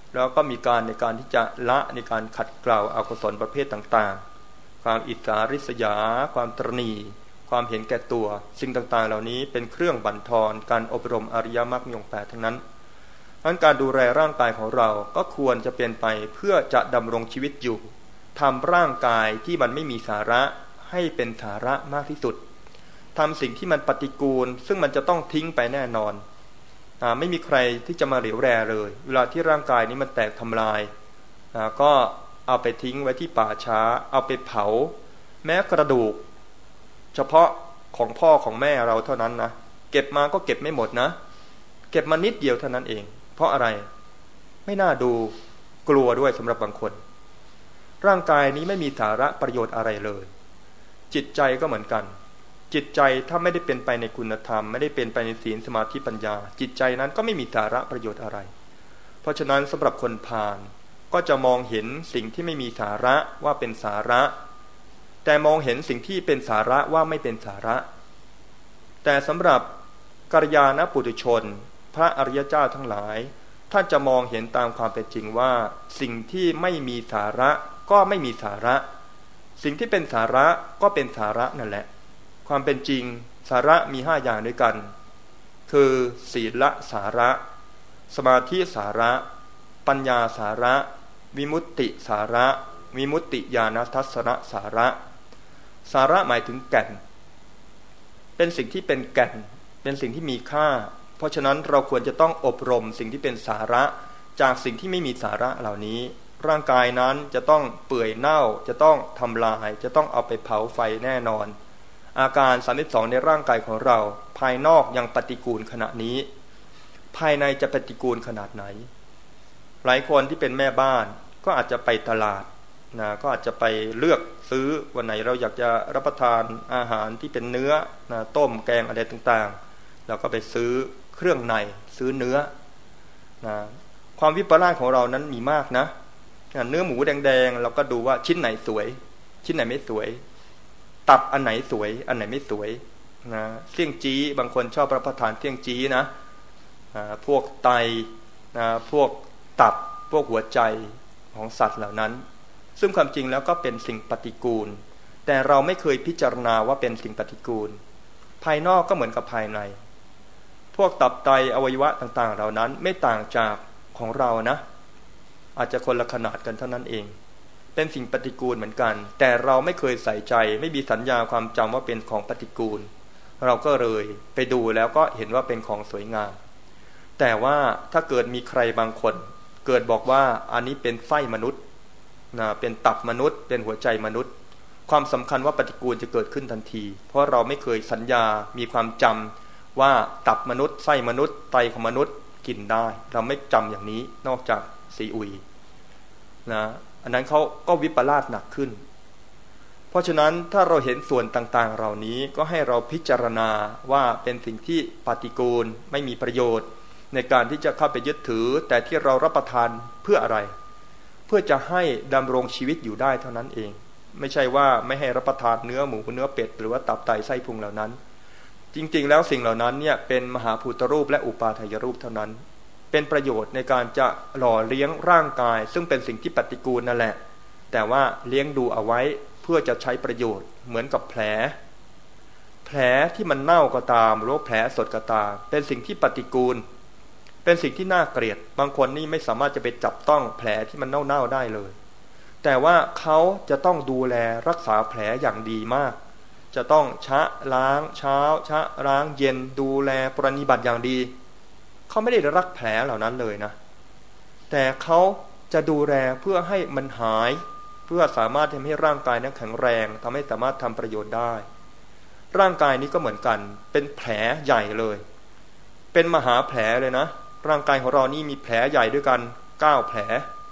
แล้วก็มีการในการที่จะละในการขัดเกลาอกุศลประเภทต่างๆความอิจฉาริษยาความตระหนี่ความเห็นแก่ตัวสิ่งต่างๆเหล่านี้เป็นเครื่องบั่นทอนการอบรมอริยมรรคมีองค์แปดทั้งนั้นดังนั้นการดูแลร่างกายของเราก็ควรจะเป็นไปเพื่อจะดำรงชีวิตอยู่ทำร่างกายที่มันไม่มีสาระให้เป็นสาระมากที่สุดทำสิ่งที่มันปฏิกูลซึ่งมันจะต้องทิ้งไปแน่นอนอ่าไม่มีใครที่จะมาเหลียวแลเลยเวลาที่ร่างกายนี้มันแตกทำลายอ่าก็เอาไปทิ้งไว้ที่ป่าช้าเอาไปเผาแม้กระดูกเฉพาะของพ่อของแม่เราเท่านั้นนะเก็บมาก็เก็บไม่หมดนะเก็บมานิดเดียวเท่านั้นเองเพราะอะไรไม่น่าดูกลัวด้วยสำหรับบางคนร่างกายนี้ไม่มีสาระประโยชน์อะไรเลยจิตใจก็เหมือนกันจิตใจถ้าไม่ได้เป็นไปในคุณธรรมไม่ได้เป็นไปในศีลสมาธิปัญญาจิตใจนั้นก็ไม่มีสาระประโยชน์อะไรเพราะฉะนั้นสำหรับคนพาลก็จะมองเห็นสิ่งที่ไม่มีสาระว่าเป็นสาระแต่มองเห็นสิ่งที่เป็นสาระว่าไม่เป็นสาระแต่สำหรับกัลยาณปุถุชนพระอริยเจ้าทั้งหลายท่านจะมองเห็นตามความเป็นจริงว่าสิ่งที่ไม่มีสาระก็ไม่มีสาระสิ่งที่เป็นสาระก็เป็นสาระนั่นแหละความเป็นจริงสาระมีห้าอย่างด้วยกันคือศีลสาระสมาธิสาระปัญญาสาระวิมุตติสาระวิมุตติญาณทัสสนสาระสาระหมายถึงแก่นเป็นสิ่งที่เป็นแก่นเป็นสิ่งที่มีค่าเพราะฉะนั้นเราควรจะต้องอบรมสิ่งที่เป็นสาระจากสิ่งที่ไม่มีสาระเหล่านี้ร่างกายนั้นจะต้องเปื่อยเน่าจะต้องทำลายจะต้องเอาไปเผาไฟแน่นอนอาการสามสิบสองในร่างกายของเราภายนอกยังปฏิกูลขณะนี้ภายในจะปฏิกูลขนาดไหนหลายคนที่เป็นแม่บ้านก็อาจจะไปตลาดนะก็อาจจะไปเลือกซื้อวันไหนเราอยากจะรับประทานอาหารที่เป็นเนื้อนะต้มแกงอะไรต่างๆเราก็ไปซื้อเครื่องในซื้อเนื้อนะความวิปลาสของเรานั้นมีมากนะเนื้อหมูแดงๆเราก็ดูว่าชิ้นไหนสวยชิ้นไหนไม่สวยตับอันไหนสวยอันไหนไม่สวยนะเสี่ยงจี้บางคนชอบรับประทานเสี่ยงจี้นะนะพวกไตนะพวกตับพวกหัวใจของสัตว์เหล่านั้นซึ่งความจริงแล้วก็เป็นสิ่งปฏิกูลแต่เราไม่เคยพิจารณาว่าเป็นสิ่งปฏิกูลภายนอกก็เหมือนกับภายในพวกตับไตอวัยวะต่างๆเหล่านั้นไม่ต่างจากของเรานะอาจจะคนละขนาดกันเท่านั้นเองเป็นสิ่งปฏิกูลเหมือนกันแต่เราไม่เคยใส่ใจไม่มีสัญญาความจำว่าเป็นของปฏิกูลเราก็เลยไปดูแล้วก็เห็นว่าเป็นของสวยงามแต่ว่าถ้าเกิดมีใครบางคนเกิดบอกว่าอันนี้เป็นไส้มนุษย์นะเป็นตับมนุษย์เป็นหัวใจมนุษย์ความสำคัญว่าปฏิกูลจะเกิดขึ้นทันทีเพราะเราไม่เคยสัญญามีความจำว่าตับมนุษย์ไส้มนุษย์ไตของมนุษย์กินได้เราไม่จำอย่างนี้นอกจากซีอุยนะอันนั้นเขาก็วิปลาสหนักขึ้นเพราะฉะนั้นถ้าเราเห็นส่วนต่างๆเหล่านี้ก็ให้เราพิจารณาว่าเป็นสิ่งที่ปฏิกูลไม่มีประโยชน์ในการที่จะเข้าไปยึดถือแต่ที่เรารับประทานเพื่ออะไรเพื่อจะให้ดำรงชีวิตอยู่ได้เท่านั้นเองไม่ใช่ว่าไม่ให้รับประทานเนื้อหมูเนื้อเป็ดหรือว่าตับไตไส้พุงเหล่านั้นจริงๆแล้วสิ่งเหล่านั้นเนี่ยเป็นมหาภูตรูปและอุปาทายรูปเท่านั้นเป็นประโยชน์ในการจะหล่อเลี้ยงร่างกายซึ่งเป็นสิ่งที่ปฏิกูลนั่นแหละแต่ว่าเลี้ยงดูเอาไว้เพื่อจะใช้ประโยชน์เหมือนกับแผลแผลที่มันเน่าก็ตามหรือแผลสดก็ตามเป็นสิ่งที่ปฏิกูลเป็นสิ่งที่น่าเกลียดบางคนนี่ไม่สามารถจะไปจับต้องแผลที่มันเน่าๆได้เลยแต่ว่าเขาจะต้องดูแลรักษาแผลอย่างดีมากจะต้องชะล้างเช้าชะล้างเย็นดูแลปรนนิบัติอย่างดีเขาไม่ได้รักแผลเหล่านั้นเลยนะแต่เขาจะดูแลเพื่อให้มันหายเพื่อสามารถทำให้ร่างกายนั้นแข็งแรงทำให้สามารถทำประโยชน์ได้ร่างกายนี้ก็เหมือนกันเป็นแผลใหญ่เลยเป็นมหาแผลเลยนะร่างกายของเรานี่มีแผลใหญ่ด้วยกันเก้าแผล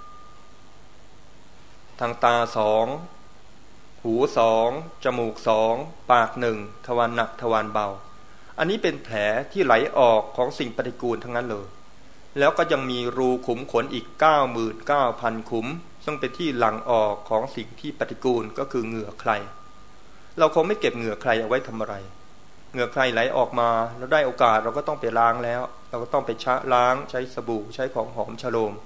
ทางตาสองหูสองจมูกสองปากหนึ่งทวารหนักทวารเบาอันนี้เป็นแผลที่ไหลออกของสิ่งปฏิกูลทั้งนั้นเลยแล้วก็ยังมีรูขุมขนอีก เก้าหมื่นเก้าพัน ขุมซึ่งเป็นที่หลั่งออกของสิ่งที่ปฏิกูลก็คือเหงื่อใครเราคงไม่เก็บเหงื่อใครเอาไว้ทำอะไรเหงื่อใครไหลออกมาแล้วได้โอกาสเราก็ต้องไปล้างแล้วเราก็ต้องไปชะล้างใช้สบู่ใช้ของหอมฉโลม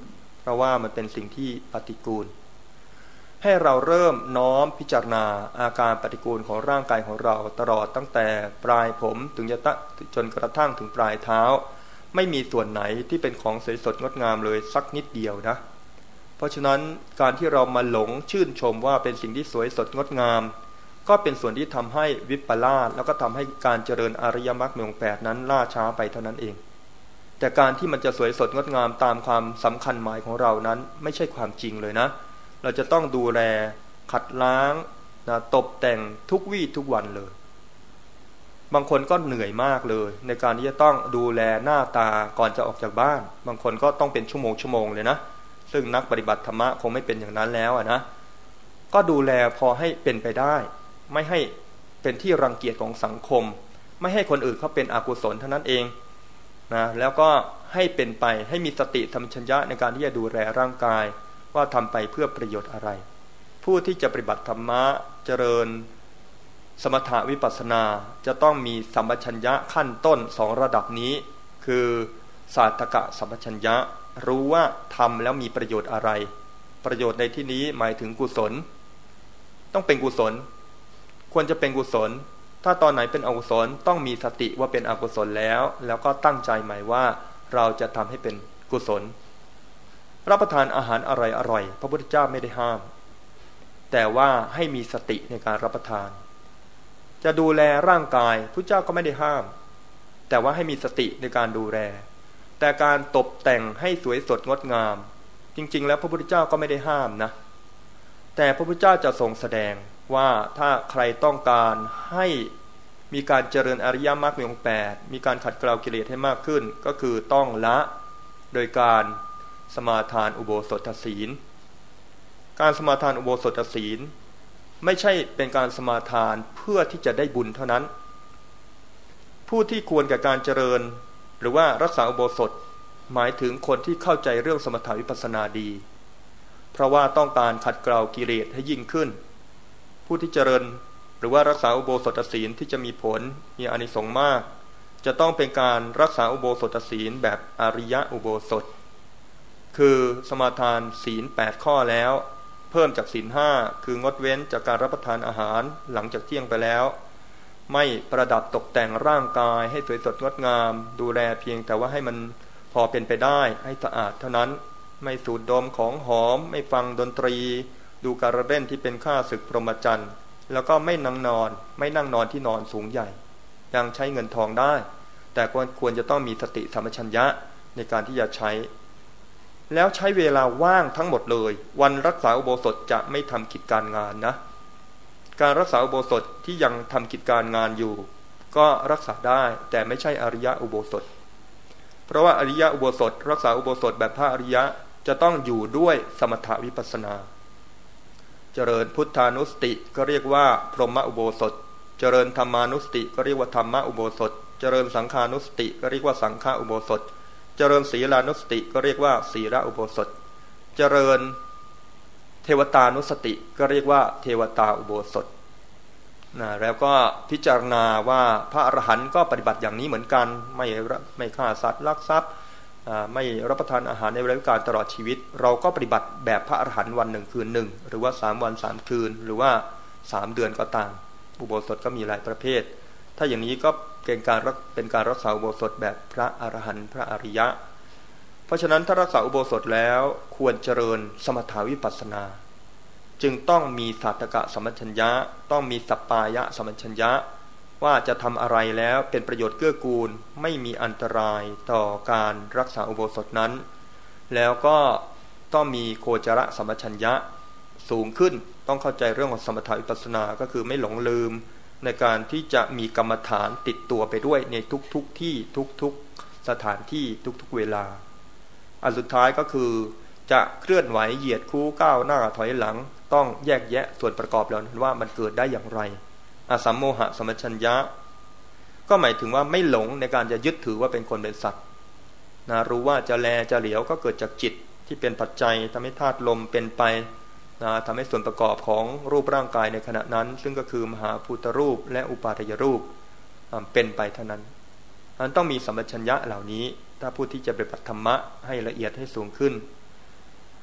เพราะว่ามันเป็นสิ่งที่ปฏิกูลให้เราเริ่มน้อมพิจารณาอาการปฏิกูลของร่างกายของเราตลอดตั้งแต่ปลายผมถึงจะจนกระทั่งถึงปลายเท้าไม่มีส่วนไหนที่เป็นของสวยสดงดงามเลยสักนิดเดียวนะเพราะฉะนั้นการที่เรามาหลงชื่นชมว่าเป็นสิ่งที่สวยสดงดงามก็เป็นส่วนที่ทำให้วิปลาสแล้วก็ทำให้การเจริญอริยมรรคมีองค์แปดนั้นล่าช้าไปเท่านั้นเองแต่การที่มันจะสวยสดงดงามตามความสำคัญหมายของเรานั้นไม่ใช่ความจริงเลยนะเราจะต้องดูแลขัดล้างนะตกแต่งทุกวี่ทุกวันเลยบางคนก็เหนื่อยมากเลยในการที่จะต้องดูแลหน้าตาก่อนจะออกจากบ้านบางคนก็ต้องเป็นชั่วโมงชั่วโมงเลยนะซึ่งนักปฏิบัติธรรมะคงไม่เป็นอย่างนั้นแล้วนะก็ดูแลพอให้เป็นไปได้ไม่ให้เป็นที่รังเกียจของสังคมไม่ให้คนอื่นเขาเป็นอกุศลเท่านั้นเองนะแล้วก็ให้เป็นไปให้มีสติธรรมชัญญะในการที่จะดูแลร่างกายว่าทำไปเพื่อประโยชน์อะไรผู้ที่จะปฏิบัติธรรมะเจริญสมถะวิปัสสนาจะต้องมีสัมปชัญญะขั้นต้นสองระดับนี้คือสาธกะสัมปชัญญะรู้ว่าทำแล้วมีประโยชน์อะไรประโยชน์ในที่นี้หมายถึงกุศลต้องเป็นกุศลควรจะเป็นกุศลถ้าตอนไหนเป็นอกุศลต้องมีสติว่าเป็นอกุศลแล้วแล้วก็ตั้งใจใหม่ว่าเราจะทำให้เป็นกุศลรับประทานอาหารอร่อยๆพระพุทธเจ้าไม่ได้ห้ามแต่ว่าให้มีสติในการรับประทานจะดูแลร่างกายพระเจ้าก็ไม่ได้ห้ามแต่ว่าให้มีสติในการดูแลแต่การตกแต่งให้สวยสดงดงามจริงๆแล้วพระพุทธเจ้าก็ไม่ได้ห้ามนะแต่พระพุทธเจ้าจะทรงแสดงว่าถ้าใครต้องการให้มีการเจริญอริยมรรคมีองค์แปดมีการขัดเกลากิเลสให้มากขึ้นก็คือต้องละโดยการสมาทานอุโบสถศีลการสมาทานอุโบสถศีลไม่ใช่เป็นการสมาทานเพื่อที่จะได้บุญเท่านั้นผู้ที่ควรกับการเจริญหรือว่ารักษาอุโบสถหมายถึงคนที่เข้าใจเรื่องสมถะวิปัสสนาดีเพราะว่าต้องการขัดเกลากิเลสให้ยิ่งขึ้นผู้ที่เจริญหรือว่ารักษาอุโบสถศีลที่จะมีผลมีอานิสงส์มากจะต้องเป็นการรักษาอุโบสถศีลแบบอริยอุโบสถคือสมาทานศีลแปดข้อแล้วเพิ่มจากศีลห้าคืองดเว้นจากการรับประทานอาหารหลังจากเที่ยงไปแล้วไม่ประดับตกแต่งร่างกายให้สวยสดงดงามดูแลเพียงแต่ว่าให้มันพอเป็นไปได้ให้สะอาดเท่านั้นไม่สูดดมของหอมไม่ฟังดนตรีดูการเล่นที่เป็นข้าศึกพรหมจรรย์แล้วก็ไม่นั่งนอนไม่นั่งนอนที่นอนสูงใหญ่ยังใช้เงินทองได้แต่ควรจะต้องมีสติสัมปชัญญะในการที่จะใช้แล้วใช้เวลาว่างทั้งหมดเลยวันรักษาอุโบสถจะไม่ทำกิจการงานนะการรักษาอุโบสถที่ยังทำกิจการงานอยู่ก็รักษาได้แต่ไม่ใช่อริยอุโบสถเพราะว่าอริยอุโบสถรักษาอุโบสถแบบพระอริยะจะต้องอยู่ด้วยสมถวิปัสสนาเจริญพุทธานุสติก็เรียกว่าพรหมอุโบสถเจริญธรรมานุสติก็เรียกว่าธรรมอุโบสถเจริญสังฆานุสติก็เรียกว่าสังฆอุโบสถเจริญศีลานุสติก็เรียกว่าศีลอุโบสถเจริญเทวตานุสติก็เรียกว่าเทวตาอุโบสถนะแล้วก็พิจารณาว่าพระอรหันต์ก็ปฏิบัติอย่างนี้เหมือนกันไม่ไม่ฆ่าสัตว์ลักทรัพย์ไม่รับประทานอาหารในเวลาราชการตลอดชีวิตเราก็ปฏิบัติแบบพระอรหันต์วันหนึ่งคืนหนึ่งหรือว่าสามวันสามคืนหรือว่าสามเดือนก็ตามอุโบสถก็มีหลายประเภทถ้าอย่างนี้ก็เป็นการเป็นการรักษาอุโบสถแบบพระอรหันต์พระอริยะเพราะฉะนั้นถ้ารักษาอุโบสถแล้วควรเจริญสมถาวิปัสสนาจึงต้องมีสาธกะสัมปชัญญะต้องมีสัปปายะสัมปชัญญะว่าจะทำอะไรแล้วเป็นประโยชน์เกื้อกูลไม่มีอันตรายต่อการรักษาอุโบสถนั้นแล้วก็ต้องมีโคจรสัมปชัญญะสูงขึ้นต้องเข้าใจเรื่องของสมถะวิปัสสนาก็คือไม่หลงลืมในการที่จะมีกรรมฐานติดตัวไปด้วยในทุกๆ ที่ทุกๆสถานที่ทุกๆเวลาอันสุดท้ายก็คือจะเคลื่อนไหวเหยียดคู่ก้าวหน้าถอยหลังต้องแยกแยะส่วนประกอบเหล่านั้นว่ามันเกิดได้อย่างไรอสัมโมหะสัมปชัญญะก็หมายถึงว่าไม่หลงในการจะยึดถือว่าเป็นคนเป็นสัตว์นะรู้ว่าจะแลจะเหลียวก็เกิดจากจิตที่เป็นปัจจัยทำให้ธาตุลมเป็นไปนะทำให้ส่วนประกอบของรูปร่างกายในขณะนั้นซึ่งก็คือมหาภูตรูปและอุปาทยรูปเป็นไปเท่านั้นนั้นต้องมีสัมปชัญญะเหล่านี้ถ้าผู้ที่จะปฏิบัติธรรมะให้ละเอียดให้สูงขึ้น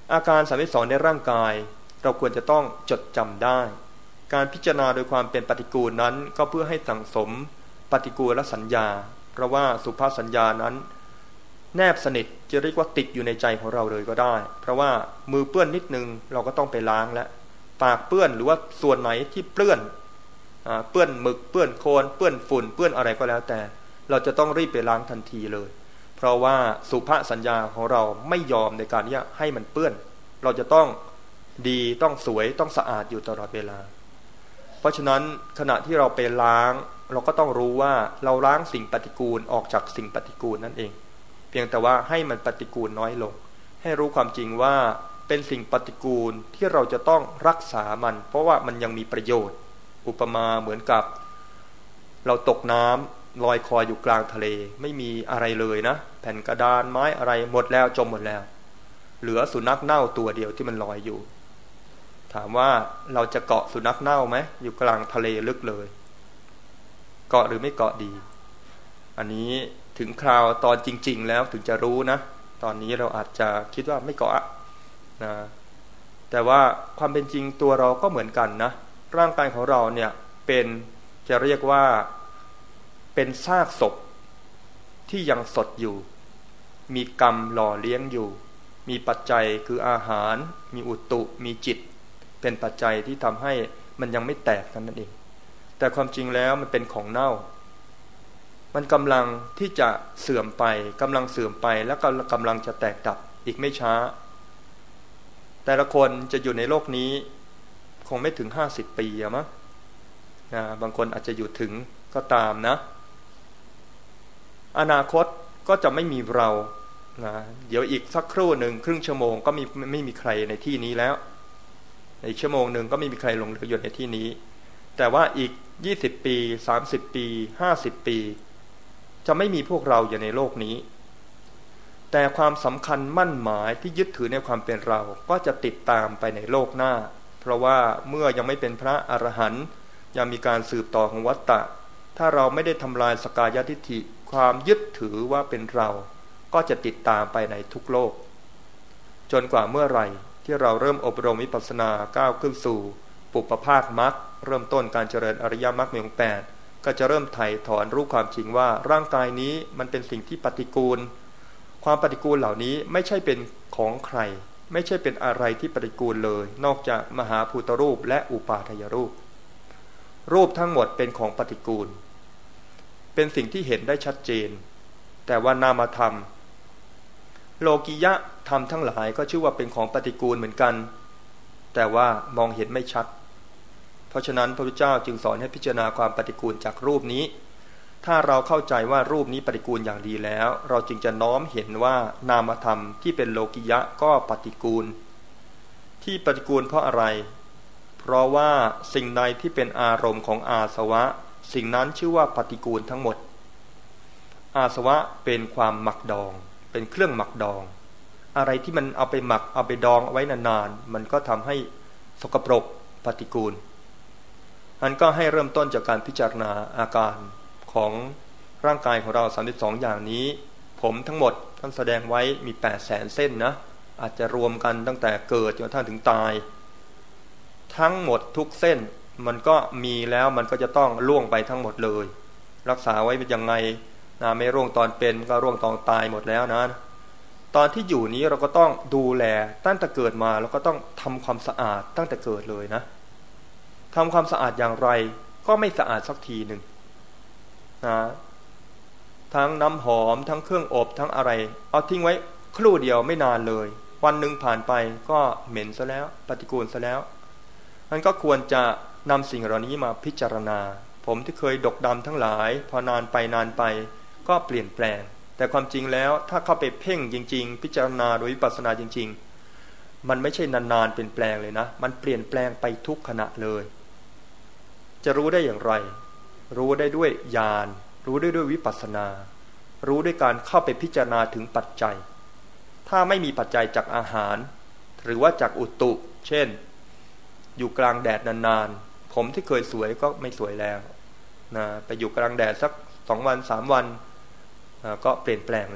อาการสามสิบสองในร่างกายเราควรจะต้องจดจำได้การพิจารณาโดยความเป็นปฏิกูลนั้นก็เพื่อให้สั่งสมปฏิกูลสัญญาเพราะว่าสุภาษสัญญานั้นแนบสนิทจะเรียกว่าติดอยู่ในใจของเราเลยก็ได้เพราะว่ามือเปื้อนนิดนึงเราก็ต้องไปล้างแล้วปากเปื้อนหรือว่าส่วนไหนที่เปื้อนเปื้อนหมึกเปื้อนโคลนเปื้อนฝุ่นเปื้อนอะไรก็แล้วแต่เราจะต้องรีบไปล้างทันทีเลยเพราะว่าสุภาษสัญญาของเราไม่ยอมในการที่จะให้มันเปื้อนเราจะต้องดีต้องสวยต้องสะอาดอยู่ตลอดเวลาเพราะฉะนั้นขณะที่เราไปล้างเราก็ต้องรู้ว่าเราล้างสิ่งปฏิกูลออกจากสิ่งปฏิกูลนั่นเองเพียงแต่ว่าให้มันปฏิกูลน้อยลงให้รู้ความจริงว่าเป็นสิ่งปฏิกูลที่เราจะต้องรักษามันเพราะว่ามันยังมีประโยชน์อุปมาเหมือนกับเราตกน้ำลอยคออยู่กลางทะเลไม่มีอะไรเลยนะแผ่นกระดานไม้อะไรหมดแล้วจมหมดแล้วเหลือสุนัขเน่าตัวเดียวที่มันลอยอยู่ถามว่าเราจะเกาะสุนัขเน่าไหมอยู่กลางทะเลลึกเลยเกาะหรือไม่เกาะดีอันนี้ถึงคราวตอนจริงๆแล้วถึงจะรู้นะตอนนี้เราอาจจะคิดว่าไม่เกาะนะแต่ว่าความเป็นจริงตัวเราก็เหมือนกันนะร่างกายของเราเนี่ยเป็นจะเรียกว่าเป็นซากศพที่ยังสดอยู่มีกรรมหล่อเลี้ยงอยู่มีปัจจัยคืออาหารมีอุตุมีจิตเป็นปัจจัยที่ทำให้มันยังไม่แตกนั่นเองแต่ความจริงแล้วมันเป็นของเน่ามันกำลังที่จะเสื่อมไปกำลังเสื่อมไปแล้วก็กำลังจะแตกดับอีกไม่ช้าแต่ละคนจะอยู่ในโลกนี้คงไม่ถึงห้าสิบปีอะมั้งนะบางคนอาจจะอยู่ถึงก็ตามนะอนาคตก็จะไม่มีเรานะเดี๋ยวอีกสักครู่หนึ่งครึ่งชั่วโมงก็มีไม่มีใครในที่นี้แล้วในชั่วโมงหนึ่งก็ไม่มีใครลงเหลืออยู่ในที่นี้แต่ว่าอีกยี่สิบปีสามสิบปีห้าสิบปีจะไม่มีพวกเราอยู่ในโลกนี้แต่ความสำคัญมั่นหมายที่ยึดถือในความเป็นเราก็จะติดตามไปในโลกหน้าเพราะว่าเมื่อยังไม่เป็นพระอรหันต์ยังมีการสืบต่อของวัฏฏะถ้าเราไม่ได้ทำลายสกายทิฏฐิความยึดถือว่าเป็นเราก็จะติดตามไปในทุกโลกจนกว่าเมื่อไหร่ที่เราเริ่มอบรมวิปัสสนาก้าวขึ้นสู่ปุพพภาคมรรคเริ่มต้นการเจริญอริยมรรคมีองค์แปดก็จะเริ่มไถ่ถอนรู้ความจริงว่าร่างกายนี้มันเป็นสิ่งที่ปฏิกูลความปฏิกูลเหล่านี้ไม่ใช่เป็นของใครไม่ใช่เป็นอะไรที่ปฏิกูลเลยนอกจากมหาภูตรูปและอุปาทายรูปรูปทั้งหมดเป็นของปฏิกูลเป็นสิ่งที่เห็นได้ชัดเจนแต่ว่านามธรรมโลกิยะธรรมทั้งหลายก็ชื่อว่าเป็นของปฏิกูลเหมือนกันแต่ว่ามองเห็นไม่ชัดเพราะฉะนั้นพระพุทธเจ้าจึงสอนให้พิจารณาความปฏิกูลจากรูปนี้ถ้าเราเข้าใจว่ารูปนี้ปฏิกูลอย่างดีแล้วเราจึงจะน้อมเห็นว่านามธรรมที่เป็นโลกิยะก็ปฏิกูลที่ปฏิกูลเพราะอะไรเพราะว่าสิ่งใดที่เป็นอารมณ์ของอาสวะสิ่งนั้นชื่อว่าปฏิกูลทั้งหมดอาสวะเป็นความหมักดองเป็นเครื่องหมักดองอะไรที่มันเอาไปหมักเอาไปดองเอาไว้นานๆมันก็ทำให้สกปรกปฏิกูลอันก็ให้เริ่มต้นจากการพิจารณาอาการของร่างกายของเราสามสิบสองอย่างนี้ผมทั้งหมดท่านแสดงไว้มีแปดแสนเส้นนะอาจจะรวมกันตั้งแต่เกิดจนกระทั่งถึงตายทั้งหมดทุกเส้นมันก็มีแล้วมันก็จะต้องล่วงไปทั้งหมดเลยรักษาไว้เป็นยังไงนะไม่ร่วงตอนเป็นก็ร่วงตอนตายหมดแล้วนะตอนที่อยู่นี้เราก็ต้องดูแลตั้งแต่เกิดมาเราก็ต้องทำความสะอาดตั้งแต่เกิดเลยนะทำความสะอาดอย่างไรก็ไม่สะอาดสักทีหนึ่งนะทั้งน้ำหอมทั้งเครื่องอบทั้งอะไรเอาทิ้งไว้ครู่เดียวไม่นานเลยวันหนึ่งผ่านไปก็เหม็นซะแล้วปฏิกูลซะแล้วมันก็ควรจะนำสิ่งเหล่านี้มาพิจารณาผมที่เคยดกดำทั้งหลายพอนานไปนานไปก็เปลี่ยนแปลงแต่ความจริงแล้วถ้าเข้าไปเพ่งจริงๆพิจารณาโดยวิปัสสนาจริงๆมันไม่ใช่นานๆเปลี่ยนแปลงเลยนะมันเปลี่ยนแปลงไปทุกขณะเลยจะรู้ได้อย่างไรรู้ได้ด้วยญาณรู้ได้ด้วยวิปัสสนารู้ด้วยการเข้าไปพิจารณาถึงปัจจัยถ้าไม่มีปัจจัยจากอาหารหรือว่าจากอุตุเช่นอยู่กลางแดดนานๆผมที่เคยสวยก็ไม่สวยแล้วนะไปอยู่กลางแดดสักสองวันสามวันก็เปลี่ยนแปลงแล้ว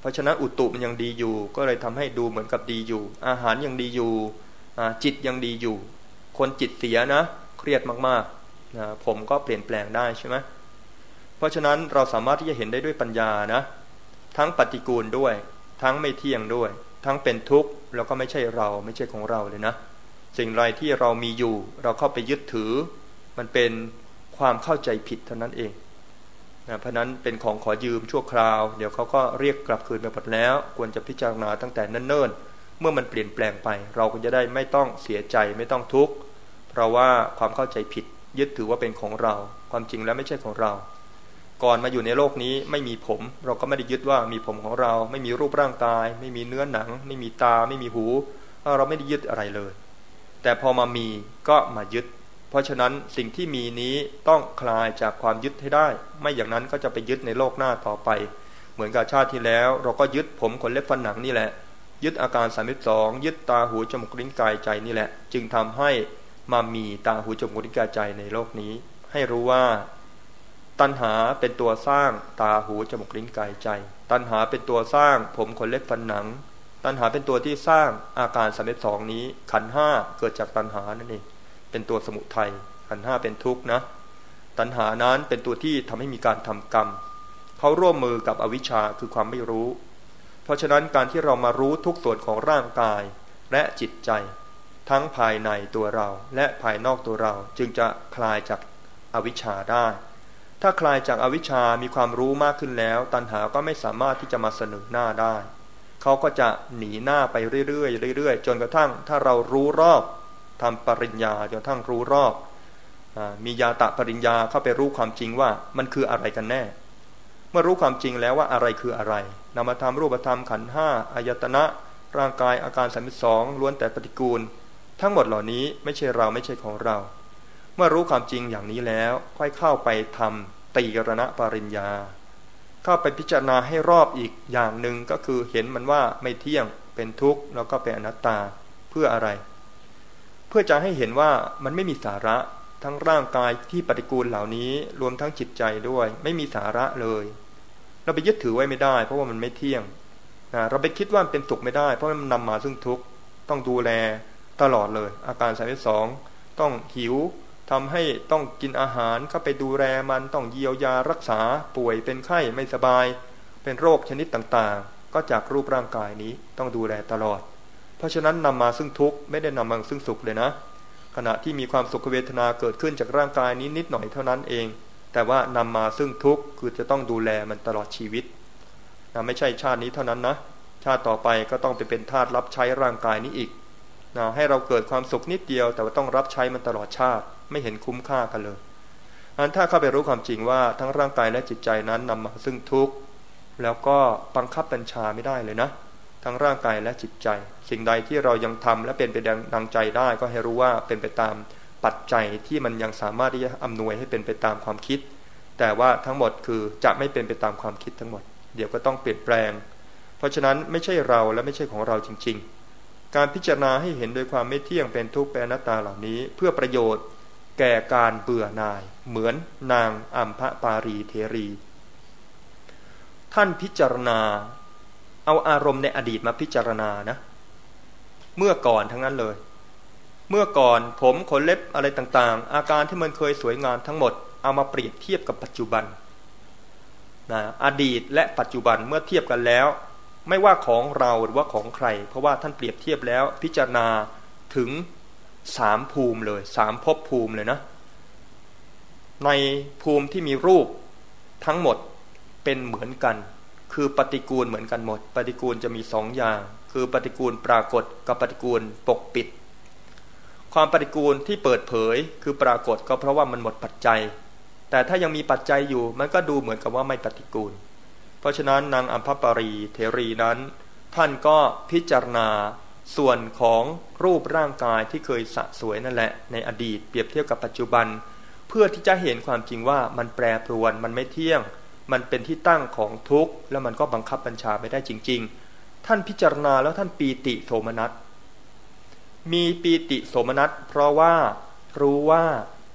เพราะฉะนั้นอุตุมันยังดีอยู่ก็เลยทำให้ดูเหมือนกับดีอยู่อาหารยังดีอยู่จิตยังดีอยู่คนจิตเสียนะเครียดมากๆนะผมก็เปลี่ยนแปลงได้ใช่ไหมเพราะฉะนั้นเราสามารถที่จะเห็นได้ด้วยปัญญานะทั้งปฏิกูลด้วยทั้งไม่เที่ยงด้วยทั้งเป็นทุกข์แล้วก็ไม่ใช่เราไม่ใช่ของเราเลยนะสิ่งไรที่เรามีอยู่เราเข้าไปยึดถือมันเป็นความเข้าใจผิดเท่านั้นเองนะเพราะนั้นเป็นของขอยืมชั่วคราวเดี๋ยวเขาก็เรียกกลับคืนไปหมดแล้วควรจะพิจารณาตั้งแต่เนิ่นๆเมื่อมันเปลี่ยนแปลงไปเราก็จะได้ไม่ต้องเสียใจไม่ต้องทุกข์เพราะว่าความเข้าใจผิดยึดถือว่าเป็นของเราความจริงแล้วไม่ใช่ของเราก่อนมาอยู่ในโลกนี้ไม่มีผมเราก็ไม่ได้ยึดว่ามีผมของเราไม่มีรูปร่างกายไม่มีเนื้อหนังไม่มีตาไม่มีหูเราไม่ได้ยึดอะไรเลยแต่พอมามีก็มายึดเพราะฉะนั้นสิ่งที่มีนี้ต้องคลายจากความยึดให้ได้ไม่อย่างนั้นก็จะไปยึดในโลกหน้าต่อไปเหมือนกับชาติที่แล้วเราก็ยึดผมขนเล็บฟันหนังนี่แหละยึดอาการสามสิบสองยึดตาหูจมูกลิ้นกายใจนี่แหละจึงทำให้มามีตาหูจมูกลิ้นกายใจในโลกนี้ให้รู้ว่าตัณหาเป็นตัวสร้างตาหูจมูกลิ้นกายใจตัณหาเป็นตัวสร้างผมขนเล็บฟันหนังตัณหาเป็นตัวที่สร้างอาการสามสิบสองนี้ขันธ์ห้าเกิดจากตัณหานั่นเองเป็นตัวสมุทัยขันธ์ห้าเป็นทุกข์นะตัณหานั้นเป็นตัวที่ทำให้มีการทำกรรมเขาร่วมมือกับอวิชชาคือความไม่รู้เพราะฉะนั้นการที่เรามารู้ทุกส่วนของร่างกายและจิตใจทั้งภายในตัวเราและภายนอกตัวเราจึงจะคลายจากอวิชชาได้ถ้าคลายจากอวิชชามีความรู้มากขึ้นแล้วตัณหาก็ไม่สามารถที่จะมาเสนอหน้าได้เขาก็จะหนีหน้าไปเรื่อยๆเรื่อยๆจนกระทั่งถ้าเรารู้รอบทำปริญญาจนกระทั่งรู้รอบมีญาตะปริญญาเข้าไปรู้ความจริงว่ามันคืออะไรกันแน่เมื่อรู้ความจริงแล้วว่าอะไรคืออะไรนามธรรมรูปธรรมขันธ์ห้าอายตนะร่างกายอาการสามสิบสองล้วนแต่ปฏิกูลทั้งหมดเหล่านี้ไม่ใช่เราไม่ใช่ของเราเมื่อรู้ความจริงอย่างนี้แล้วค่อยเข้าไปทำตีรณปริญญาเข้าไปพิจารณาให้รอบอีกอย่างหนึ่งก็คือเห็นมันว่าไม่เที่ยงเป็นทุกข์แล้วก็เป็นอนัตตาเพื่ออะไรเพื่อจะให้เห็นว่ามันไม่มีสาระทั้งร่างกายที่ปฏิกูลเหล่านี้รวมทั้งจิตใจด้วยไม่มีสาระเลยเราไปยึดถือไว้ไม่ได้เพราะว่ามันไม่เที่ยงนะเราไปคิดว่ามันเป็นสุขไม่ได้เพราะมันนำมาซึ่งทุกข์ต้องดูแลตลอดเลยอาการสามสิบสองต้องหิวทำให้ต้องกินอาหารเข้าไปดูแลมันต้องเยียวยารักษาป่วยเป็นไข้ไม่สบายเป็นโรคชนิดต่างๆก็จากรูปร่างกายนี้ต้องดูแลตลอดเพราะฉะนั้นนำมาซึ่งทุกข์ไม่ได้นำมาซึ่งสุขเลยนะขณะที่มีความสุขเวทนาเกิดขึ้นจากร่างกายนี้นิดหน่อยเท่านั้นเองแต่ว่านำมาซึ่งทุกข์คือจะต้องดูแลมันตลอดชีวิตนะไม่ใช่ชาตินี้เท่านั้นนะชาติต่อไปก็ต้องไปเป็นทาสรับใช้ร่างกายนี้อีกนะให้เราเกิดความสุขนิดเดียวแต่ว่าต้องรับใช้มันตลอดชาติไม่เห็นคุ้มค่ากันเลยอันถ้าเข้าไปรู้ความจริงว่าทั้งร่างกายและจิตใจนั้นนำมาซึ่งทุกข์แล้วก็บังคับบัญชาไม่ได้เลยนะทั้งร่างกายและจิตใจสิ่งใดที่เรายังทำและเป็นไปดังใจได้ก็ให้รู้ว่าเป็นไปตามปัจจัยที่มันยังสามารถที่จะอำนวยให้เป็นไปตามความคิดแต่ว่าทั้งหมดคือจะไม่เป็นไปตามความคิดทั้งหมดเดี๋ยวก็ต้องเปลี่ยนแปลงเพราะฉะนั้นไม่ใช่เราและไม่ใช่ของเราจริงๆการพิจารณาให้เห็นโดยความไม่เที่ยงเป็นทุกข์เป็นอนัตตาเหล่านี้เพื่อประโยชน์แก่การเบื่อหน่ายเหมือนนางอัมพปารีเถรีท่านพิจารณาเอาอารมณ์ในอดีตมาพิจารณานะเมื่อก่อนทั้งนั้นเลยเมื่อก่อนผมขนเล็บอะไรต่างๆอาการที่มันเคยสวยงามทั้งหมดเอามาเปรียบเทียบกับปัจจุบันนะอดีตและปัจจุบันเมื่อเทียบกันแล้วไม่ว่าของเราหรือว่าของใครเพราะว่าท่านเปรียบเทียบแล้วพิจารณาถึงสามภูมิเลยสามภพภูมิเลยนะในภูมิที่มีรูปทั้งหมดเป็นเหมือนกันคือปฏิกูลเหมือนกันหมดปฏิกูลจะมีสองอย่างคือปฏิกูลปรากฏกับปฏิกูลปกปิดความปฏิกูลที่เปิดเผยคือปรากฏก็เพราะว่ามันหมดปัจจัยแต่ถ้ายังมีปัจจัยอยู่มันก็ดูเหมือนกับว่าไม่ปฏิกูลเพราะฉะนั้นนางอัมพปารีเถรีนั้นท่านก็พิจารณาส่วนของรูปร่างกายที่เคยสะสวยนั่นแหละในอดีตเปรียบเทียบกับปัจจุบันเพื่อที่จะเห็นความจริงว่ามันแปรปรวนมันไม่เที่ยงมันเป็นที่ตั้งของทุกข์แล้วมันก็บังคับบัญชาไม่ได้จริงๆท่านพิจารณาแล้วท่านปีติโสมนัสมีปีติโสมนัสเพราะว่ารู้ว่า